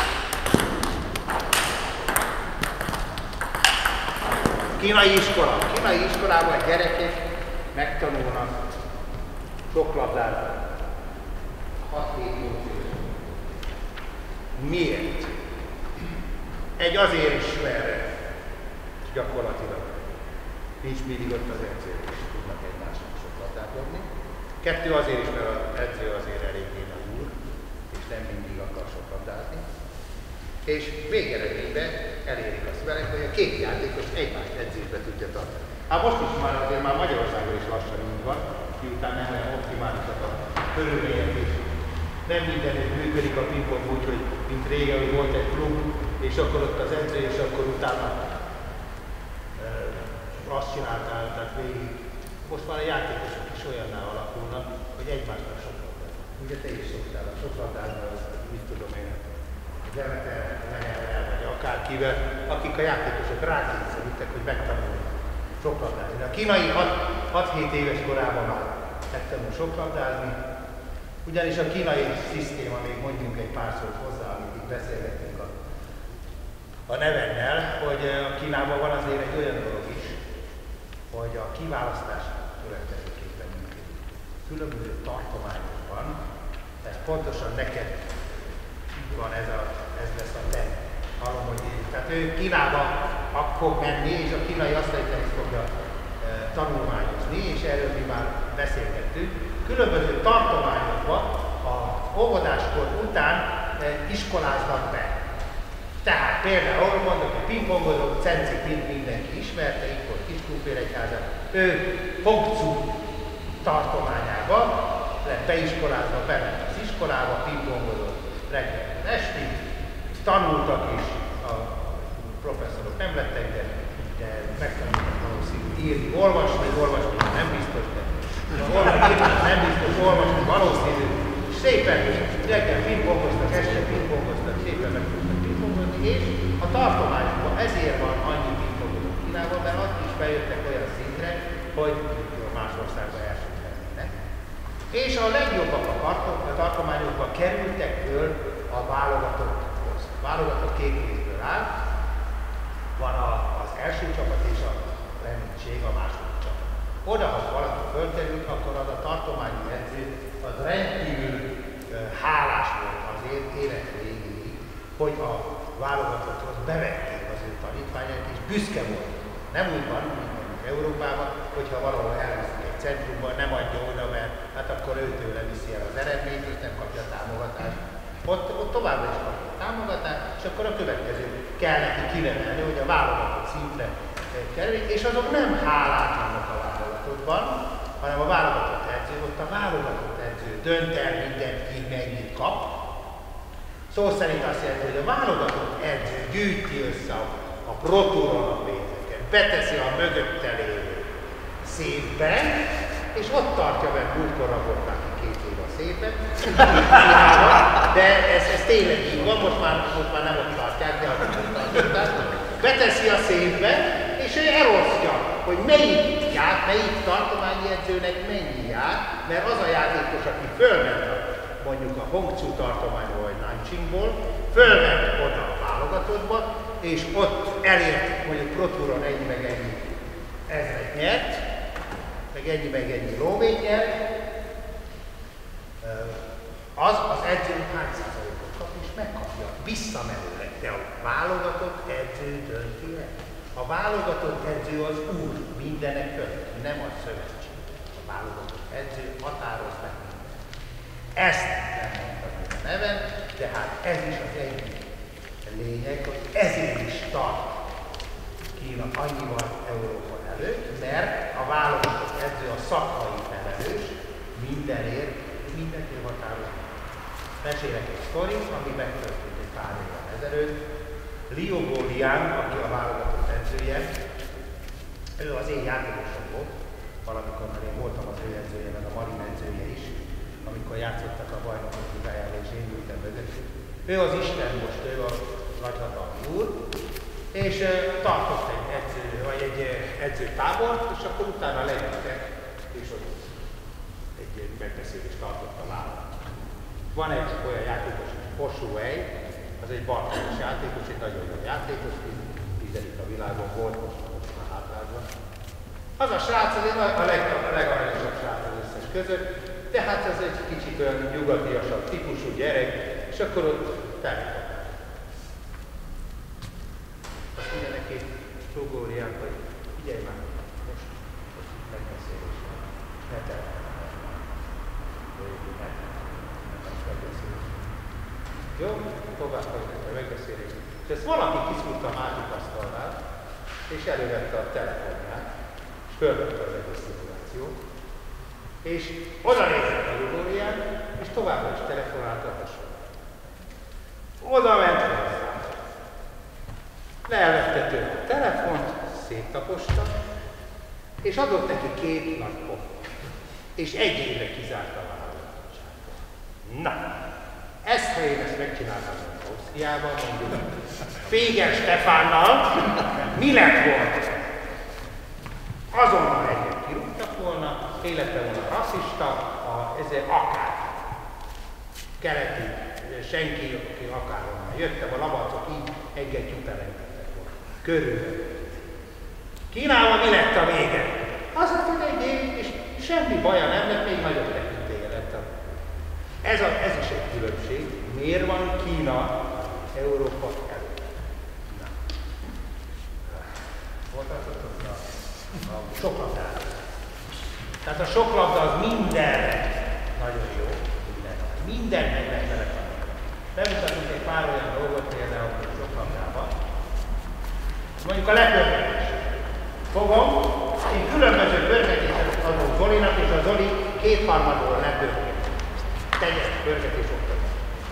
Kínai iskola. Kínai iskolában a gyerekek megtanulnak soklabdázni. hat-hét-nyolc éves. Miért? Egy azért is, mert gyakorlatilag nincs mindig ott az edző, és tudnak egymásnak soklabdát dobni. Kettő azért is, mert az edző azért eléggé nagy úr, és nem mindig akar soklabdázni. És végeredményben elérik azt vele, hogy a két játékos egymást edzésbe tudja tartani. Hát most is már azért már Magyarországon is lassan így van, miután nem olyan optimálisak a körülmények is. Nem mindenütt működik a pingpong úgy, hogy mint régen, hogy volt egy klub, és akkor ott az edző, és akkor utána e, azt csináltál, tehát végig. Most már a játékosok is olyanná alakulnak, hogy egymásnak soklabdáznak. Ugye te is szoktál a soklabdázni, mit tudom én, Demeter, Leherrel, vagy akárkivel, akik a játékosok rákényszerítettek, hogy megtanulják soklabdázni. A kínai hat-hét éves korában már megtanul soklabdázni, ugyanis a kínai szisztéma, még mondjunk egy pár szót hozzá, amit itt beszélgettünk a, a nevennel, hogy a Kínában van azért egy olyan dolog is, hogy a kiválasztás következőképpen működik. Különböző tartományokban, tehát pontosan neked van ez, a, ez lesz a te. Hallom, hogy így. Tehát ő Kínába fog menni, és a kínai asztalitánit fogja e, tanulmányozni, és erről mi már beszélgettünk. Különböző tartományokban a óvodáskor után e, iskoláznak be. Tehát például mondok egy pingpongodról, Cenci Pint mindenki ismerte, itt volt Kiskunfélegyházán, ő Pongcu tartományába lett beiskolázva, bement az iskolába, pingpongodról reggel estig, tanultak is, a professzorok nem lettek, de, de megtanultak valószínű írni, olvasni, olvasni nem biztos, de olvasni nem biztos, olvasni valószínű, és szépen reggel pingpongoztak, este pingpongoztak, szépen meg tudtak pingpongozni, és a tartományokban ezért van annyi pingpongozó Kínában, mert ott is bejöttek olyan szintre, hogy más országban elsők lennének. És a legjobbak a tartományokban kerültek föl a válogatotthoz. A válogatott két részből áll, van a, az első csapat és a reménység, a második csapat. Oda, ha valaki fölkerült, akkor az a tartományi edző az rendkívül uh, hálás volt azért élet végéig, hogy a válogatotthoz bevették az ő tanítványát, és büszke volt. Nem úgy van, mint mondjuk Európában, hogyha valahol elviszik egy centrumban, nem adja oda, mert hát akkor őtől viszi el az eredményt, és nem kapja a támogatást. Ott, ott továbbra is kapja a támogatást, és akkor a következő kell neki kinevelni, hogy a válogatott szintre kerül, és azok nem hálátlanok a válogatottban, hanem a válogatott edző, ott a válogatott edző dönt el mindent, ki mennyit kap. Szó szerint azt jelenti, hogy a válogatott edző gyűjti össze a, a proturon a pénzeket, beteszi a mögötte lévő széfbe, és ott tartja meg, múltkor rakott neki két év a szépen, de ez, ez tényleg így van, most már, most már nem ott tartják, de ott tartják. Beteszi a széfbe, és ő elosztja, hogy melyik jár, melyik tartományi edzőnek mennyi jár, mert az a játékos, aki fölment a, mondjuk a Hongzhou tartományból vagy Nanjingból, fölment oda a válogatottba, és ott elért mondjuk Pro Touron ennyi meg ennyi ezret nyert, meg ennyi meg ennyi lóvét nyert, az az edző hány százalékot kap, és megkapja visszamenőleg, de a válogatott edző dönti el. A válogatott edző az úr mindenek fölött, nem a szövetség. A válogatott edző határoz meg mindent. Ezt nem mondtam a neven, de hát ez is az egyik lényeg, hogy ezért is tart Kína annyival Európa előtt, mert a válogatott edző a szakmai felelős mindenért, mindenki határoz. Mesélek egy sztorit, ami megtörtént egy pár évvel ezelőtt. Liu Guoliang, aki a válogatott edzője, ő az én játékosom volt, valamikor már én voltam az ő edzője, meg a Marin edzője is, amikor játszottak a bajnokok ligájában, és én ültem mögöttük. Ő az Isten most, ő a nagyhatalmi úr, és uh, tartott egy edző, vagy egy uh, edzőtábort, és akkor utána lejöttek, és ott egy megbeszélést tartott a vállalat. Van egy olyan játékos, hogy Hoshu Wei, az egy balkános játékos, egy nagyon jó játékos, tizedik a világon volt, most, most már hátrányban. Az a srác azért a, leg, a legaranyosabb srác az összes között, de hát ez egy kicsit olyan nyugatiasabb típusú gyerek, és akkor ott telefon. Azt mondja neki Csógórián, hogy figyelj már, most, most itt megbeszélés van, ne telefonálj. Jó? Tovább folytatja a megbeszélés. És ezt valaki kiszúrt a másik asztalnál, és elővette a telefonját, és fölvette az egész szituációt, és oda nézett a Jugórián, és továbbra is telefonálta a hasonló. Oda ment hozzá. Leelvette tőle a telefont, széttaposta, és adott neki két nagy pofont, és egy évre kizárta a vállalatottságot. Na! Ezt, ha én ezt megcsináltam Ausztriában, mondjuk Féger Stefánnal, mi lett volna? Azonnal egyet kirúgtak volna, élete volna rasszista, a, ezért akár keleti, senki, aki akárhonnan jöttem, a labarcok így egyet jutelengedtek volna. Körülbelül. Kínában mi lett a vége? Az lett, hogy egy év, és semmi baja nem lett, még nagyobb tekintélye lett a Ez, a, ez is egy különbség. Miért van Kína Európa előtt? Na. Hol tartottunk a, a soklabdára? Tehát a soklabda az mindenre nagyon jó. Minden. Minden meg lehet vele tanulni. Bemutatunk egy pár olyan dolgot például a soklabdában. Mondjuk a lepörgetés. Fogom, én különböző pörgetéseket adom Zolinak, és a Zoli kétharmadról lepörget. Teljes pörgetés oktatás.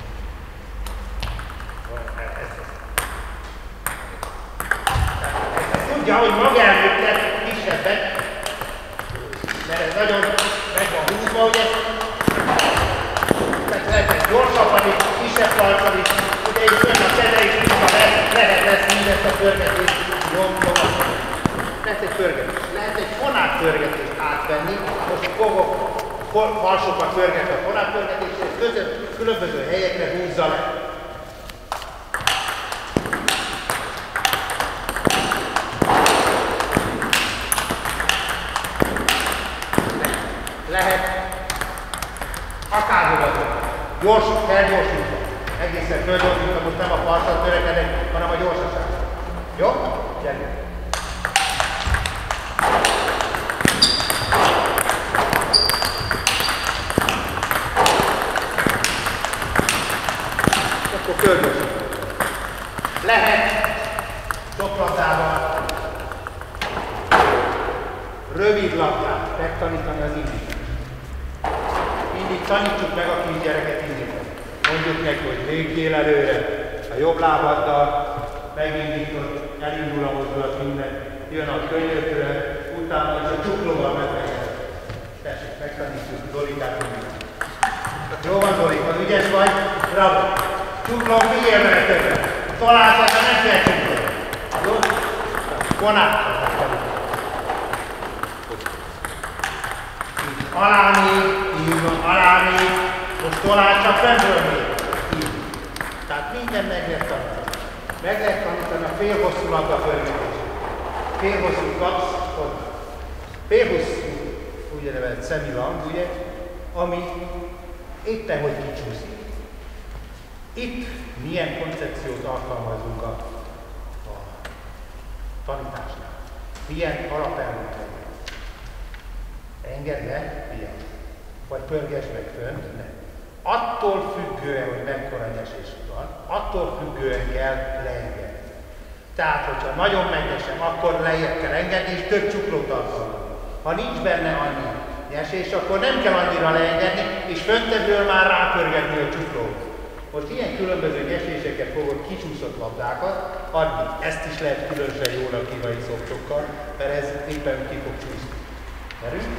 Tudja, hogy magánékkel kisebbet, mert ez nagyon meg van húzva, hogy ez lehet gyorsabban is, kisebb tartal is, ugye itt fönn a keze is vissza lehet, lehet lesz mindezt a pörgetést nyomtogatni. Lehet egy pörgetés, lehet egy fonát pörgetést átvenni, most fogok falsokat pörget a fonátpörgetést, és között különböző helyekre húzza le. Lehet akárhova gyors, felgyorsítva. Egészen fölgyorsítva, most nem a falsat törekedek, hanem a gyorsaságot. Jó? Gyerünk! Akkor fölgyorsítom. Lehet csoklabdával rövid labdát megtanítani az indítást. Mindig tanítsuk meg a kisgyereket indítani. Mondjuk neki, hogy lépjél előre, a jobb lábaddal megindítod, elindul a mozdulat minden, jön a könyökre, utána is a csuklóval megvegyed. Tessék, megtanítjuk Zolikát indítani. Jó van, Zoli, az ügyes vagy? Bravo! Csukló, figyelj vele többet! Találsz, nem kell csukló. Jó? Konát. Alá még, így van, alá még, most tolál csak fentről még. Így. Tehát minden meg lehet tanítani. Meg lehet tanítani a félhosszú labda förgetést. Félhosszú kapsz, ott. Félhosszú, úgy nevezett szemilang, ugye, ami éppen hogy kicsúszik. Itt milyen koncepciót alkalmazunk a, a tanításnál. Milyen alapelveket. Engedd le, fiam, vagy pörgesd meg fönt, ne. Attól függően, hogy mekkora nyesés van, attól függően kell leengedni. Tehát, hogyha nagyon megnyesem, akkor lejjebb kell engedni, és több csuklót alkalmazni. Ha nincs benne annyi nyesés, akkor nem kell annyira leengedni, és föntebbről már rápörgetni a csuklót. Most ilyen különböző nyeséseket fogod, kicsúszott labdákat adni. Ezt is lehet különösen jól a kínai szokcsokkal, mert ez éppen ki fog csúszni. Erős?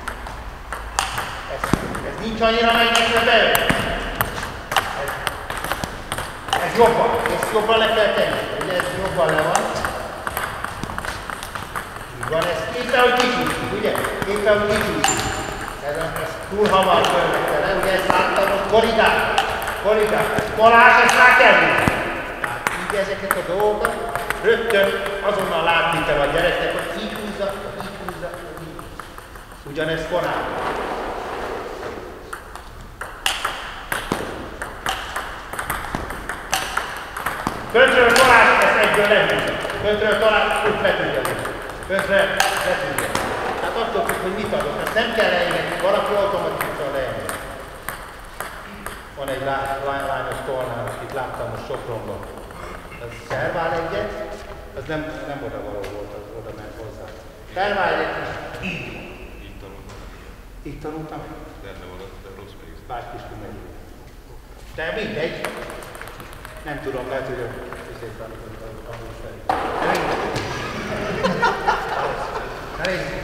Ez, ez nincs annyira megnyesve belőle. Ez, ez jobban, ezt jobban le kell tenni. Ugye ez jobban le van. Így van, ez éppen, hogy kicsúszik, ugye? Éppen, hogy kicsúszik. Ez, ez túl hamar fölvette le, ugye ezt láttam, hogy korrigál. Korrigál. Balázs, ezt rá kell vinni. Tehát így ezeket a dolgokat rögtön azonnal látni kell a gyereknek, hogy így húzza, így húzza, így húzza. Ugyanez korábban. Föntről talál, ezt egyből lehúzza. Föntről talál, úgy le tudja húzni. Föntről le tudja. Hát attól függ, hogy mit adok. Ezt nem kell leengedni, valaki automatikusan leengedni. Van egy lányos tolnál, akit láttam most Sopronban. Az szervál egyet, az nem, nem oda való volt, az oda ment hozzá. Szervál egyet, és így. Így tanultam. Így tanultam? Benne van, de rossz meg is. Bácskiskun megy. De mindegy. Nem tudom, lehet, hogy a viszont tanultam a húsz felé. Na nézzük.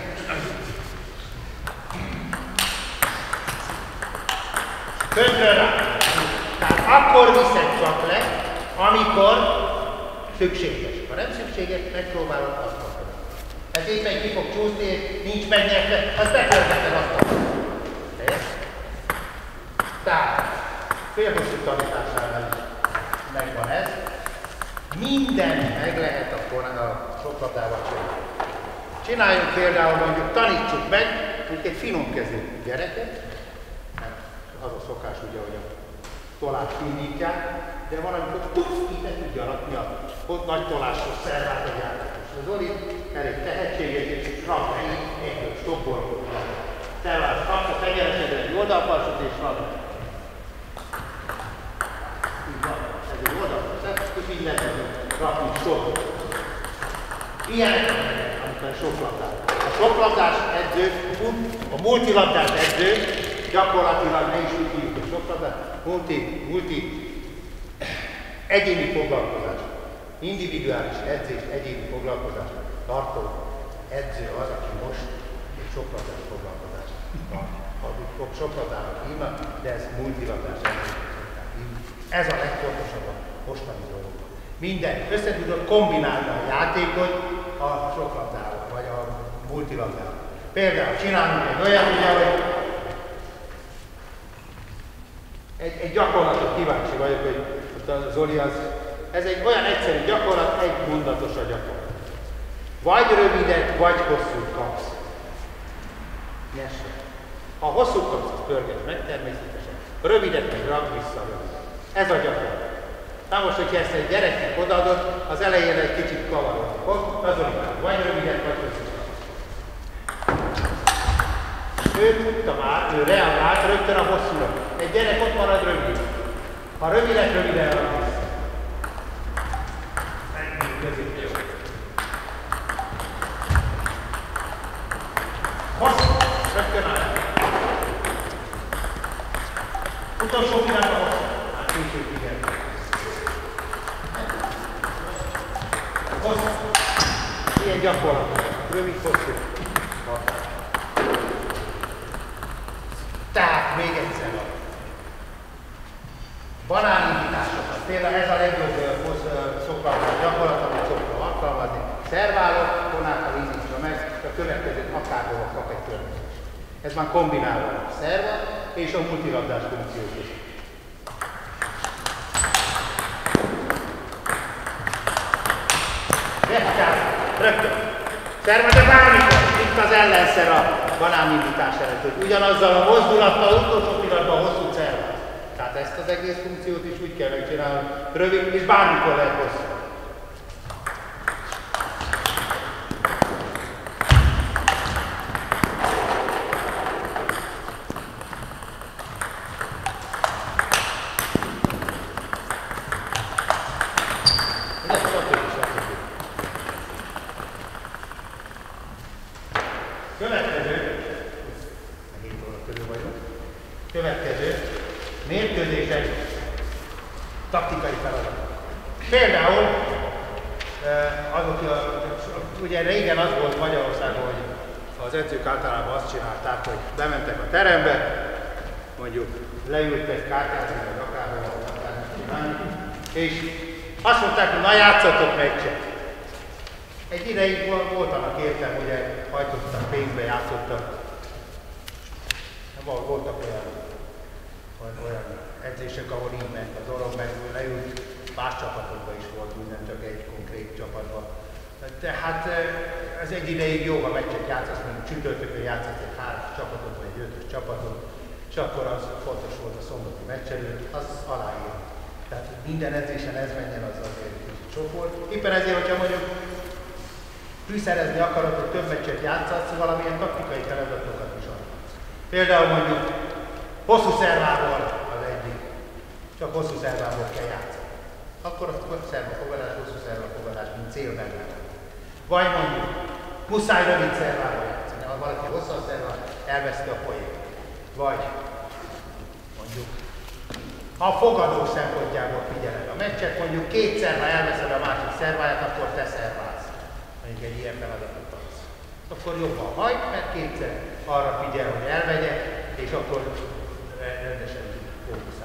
Föntről rá. Tehát akkor viszed csak le, amikor szükséges. Ha nem szükséges, megpróbálod azt kapni. Ez éppen ki fog csúszni, és nincs megnyerve, azt bepörgeted azt kapni. Tehát, félhosszú tanításánál is megvan ez. Mindent meg lehet akkor a soklabdával csinálni. Csináljunk például, mondjuk tanítsuk meg, mondjuk egy finomkezű gyereket, az a szokás ugye, hogy a tolást indítják, de van, amikor tudsz, így ne tudja rakni a nagy tolásos szervát a játékos. Az Zoli elég tehetséges, és rakd el így, egyből stopból. Szervát kapsz a tenyeresedre egy oldalparsot, és rakd. Így van, ez egy oldalparsot, és így le tudjuk rakni stopból. Ilyenek, amikor soklabdás. A soklabdás edző, a multilabdás edző, gyakorlatilag ne is úgy hívjuk a soklabdát, multi, multi, egyéni foglalkozás, individuális edzés, egyéni foglalkozás, tartó edző az, aki most egy soklabdás foglalkozás. A soklabdának hívnak, de ez multilabdás edzés. Ez a legfontosabb a mostani dologban. Mindent össze tudod kombinálni a játékot a soklabdával, vagy a multilabdával. Például csinálunk egy olyan, ugye, hogy Egy, egy gyakorlatot kíváncsi vagyok, hogy a Zoli az, ez egy olyan egyszerű gyakorlat, egy mondatos a gyakorlat. Vagy rövidet, vagy hosszút kapsz. Nyesre. Ha hosszút kapsz, azt pörgesd meg természetesen. Rövidet meg rakd vissza rövidet. Ez a gyakorlat. Na most, hogyha ezt egy gyereknek odaadod, az elején egy kicsit kavarod. Az Zolikát, vagy rövidet, vagy hosszút kapsz. Ő tudta már, ő reagált rögtön a hosszúra. Egy gyerek ott marad rövid. Ha rövid lett, röviden rak vissza. közé. Hossz! Rögtön áll! Utolsó pillanat a hossz! Hát később igen. Hossz! Ilyen gyakorlat. Rövid hosszú. Tehát még egyszer van. Banánindításokat. Például ez a legjobb szokatlan gyakorlat, amit szoktam alkalmazni. Szerválok, konákkal indítva meg, a következőt akárhol kap egy törvény. Ez már kombinálva a szerva és a multilabdás funkciót is. Vertikál, rögtön. Szerva, de bármikor, itt az ellenszer a banánindítás előtt, hogy ugyanazzal a mozdulattal utolsó pillanatban hosszú szerva. Tehát ezt az egész funkciót is úgy kell megcsinálni, rövid, és bármikor lehet hosszú. Következő, hét óra körül vagyok. Következő, mérkőzések, taktikai feladatok. Például, azok, ugye régen az volt Magyarországon, hogy az edzők általában azt csinálták, hogy bementek a terembe, mondjuk leültek kártyázni, vagy akárhol akárhol csinálni, és azt mondták, hogy na játszatok meccset. Egy ideig volt annak értem, ugye hajtottak, pénzbe játszottak. Voltak olyan, olyan edzések, ahol így ment a dolog, meg leült, más csapatokban is volt minden, csak egy konkrét csapatban. Tehát ez egy ideig jó, ha meccset játszasz, mint csütörtökön játszasz egy három csapatot, vagy egy ötös csapatot, és akkor az fontos volt a szombati meccs előtt, az aláír. Tehát minden edzésen ez menjen, az azért egy kicsit sok volt. Éppen ezért, hogyha mondjuk fűszerezni akarod, hogy több meccset játszatsz, valamilyen taktikai feladatokat is adhatsz. Például mondjuk hosszú szervával az egyik, csak hosszú szervával kell játszani. Akkor a szervafogadás, hosszú szervafogadás, mint cél benne. Vagy mondjuk muszáj rövid szervával játszani. Ha valaki hosszú a szerva, elveszti a poént. Vagy mondjuk, ha a fogadó szempontjából figyeled a meccset, mondjuk kétszer, ha elveszed a másik szerváját, akkor te szerválsz. Mondjuk egy ilyen feladatot adsz. Akkor jobban hagy, mert kétszer arra figyel, hogy elvegye, és akkor rendesen fókusz.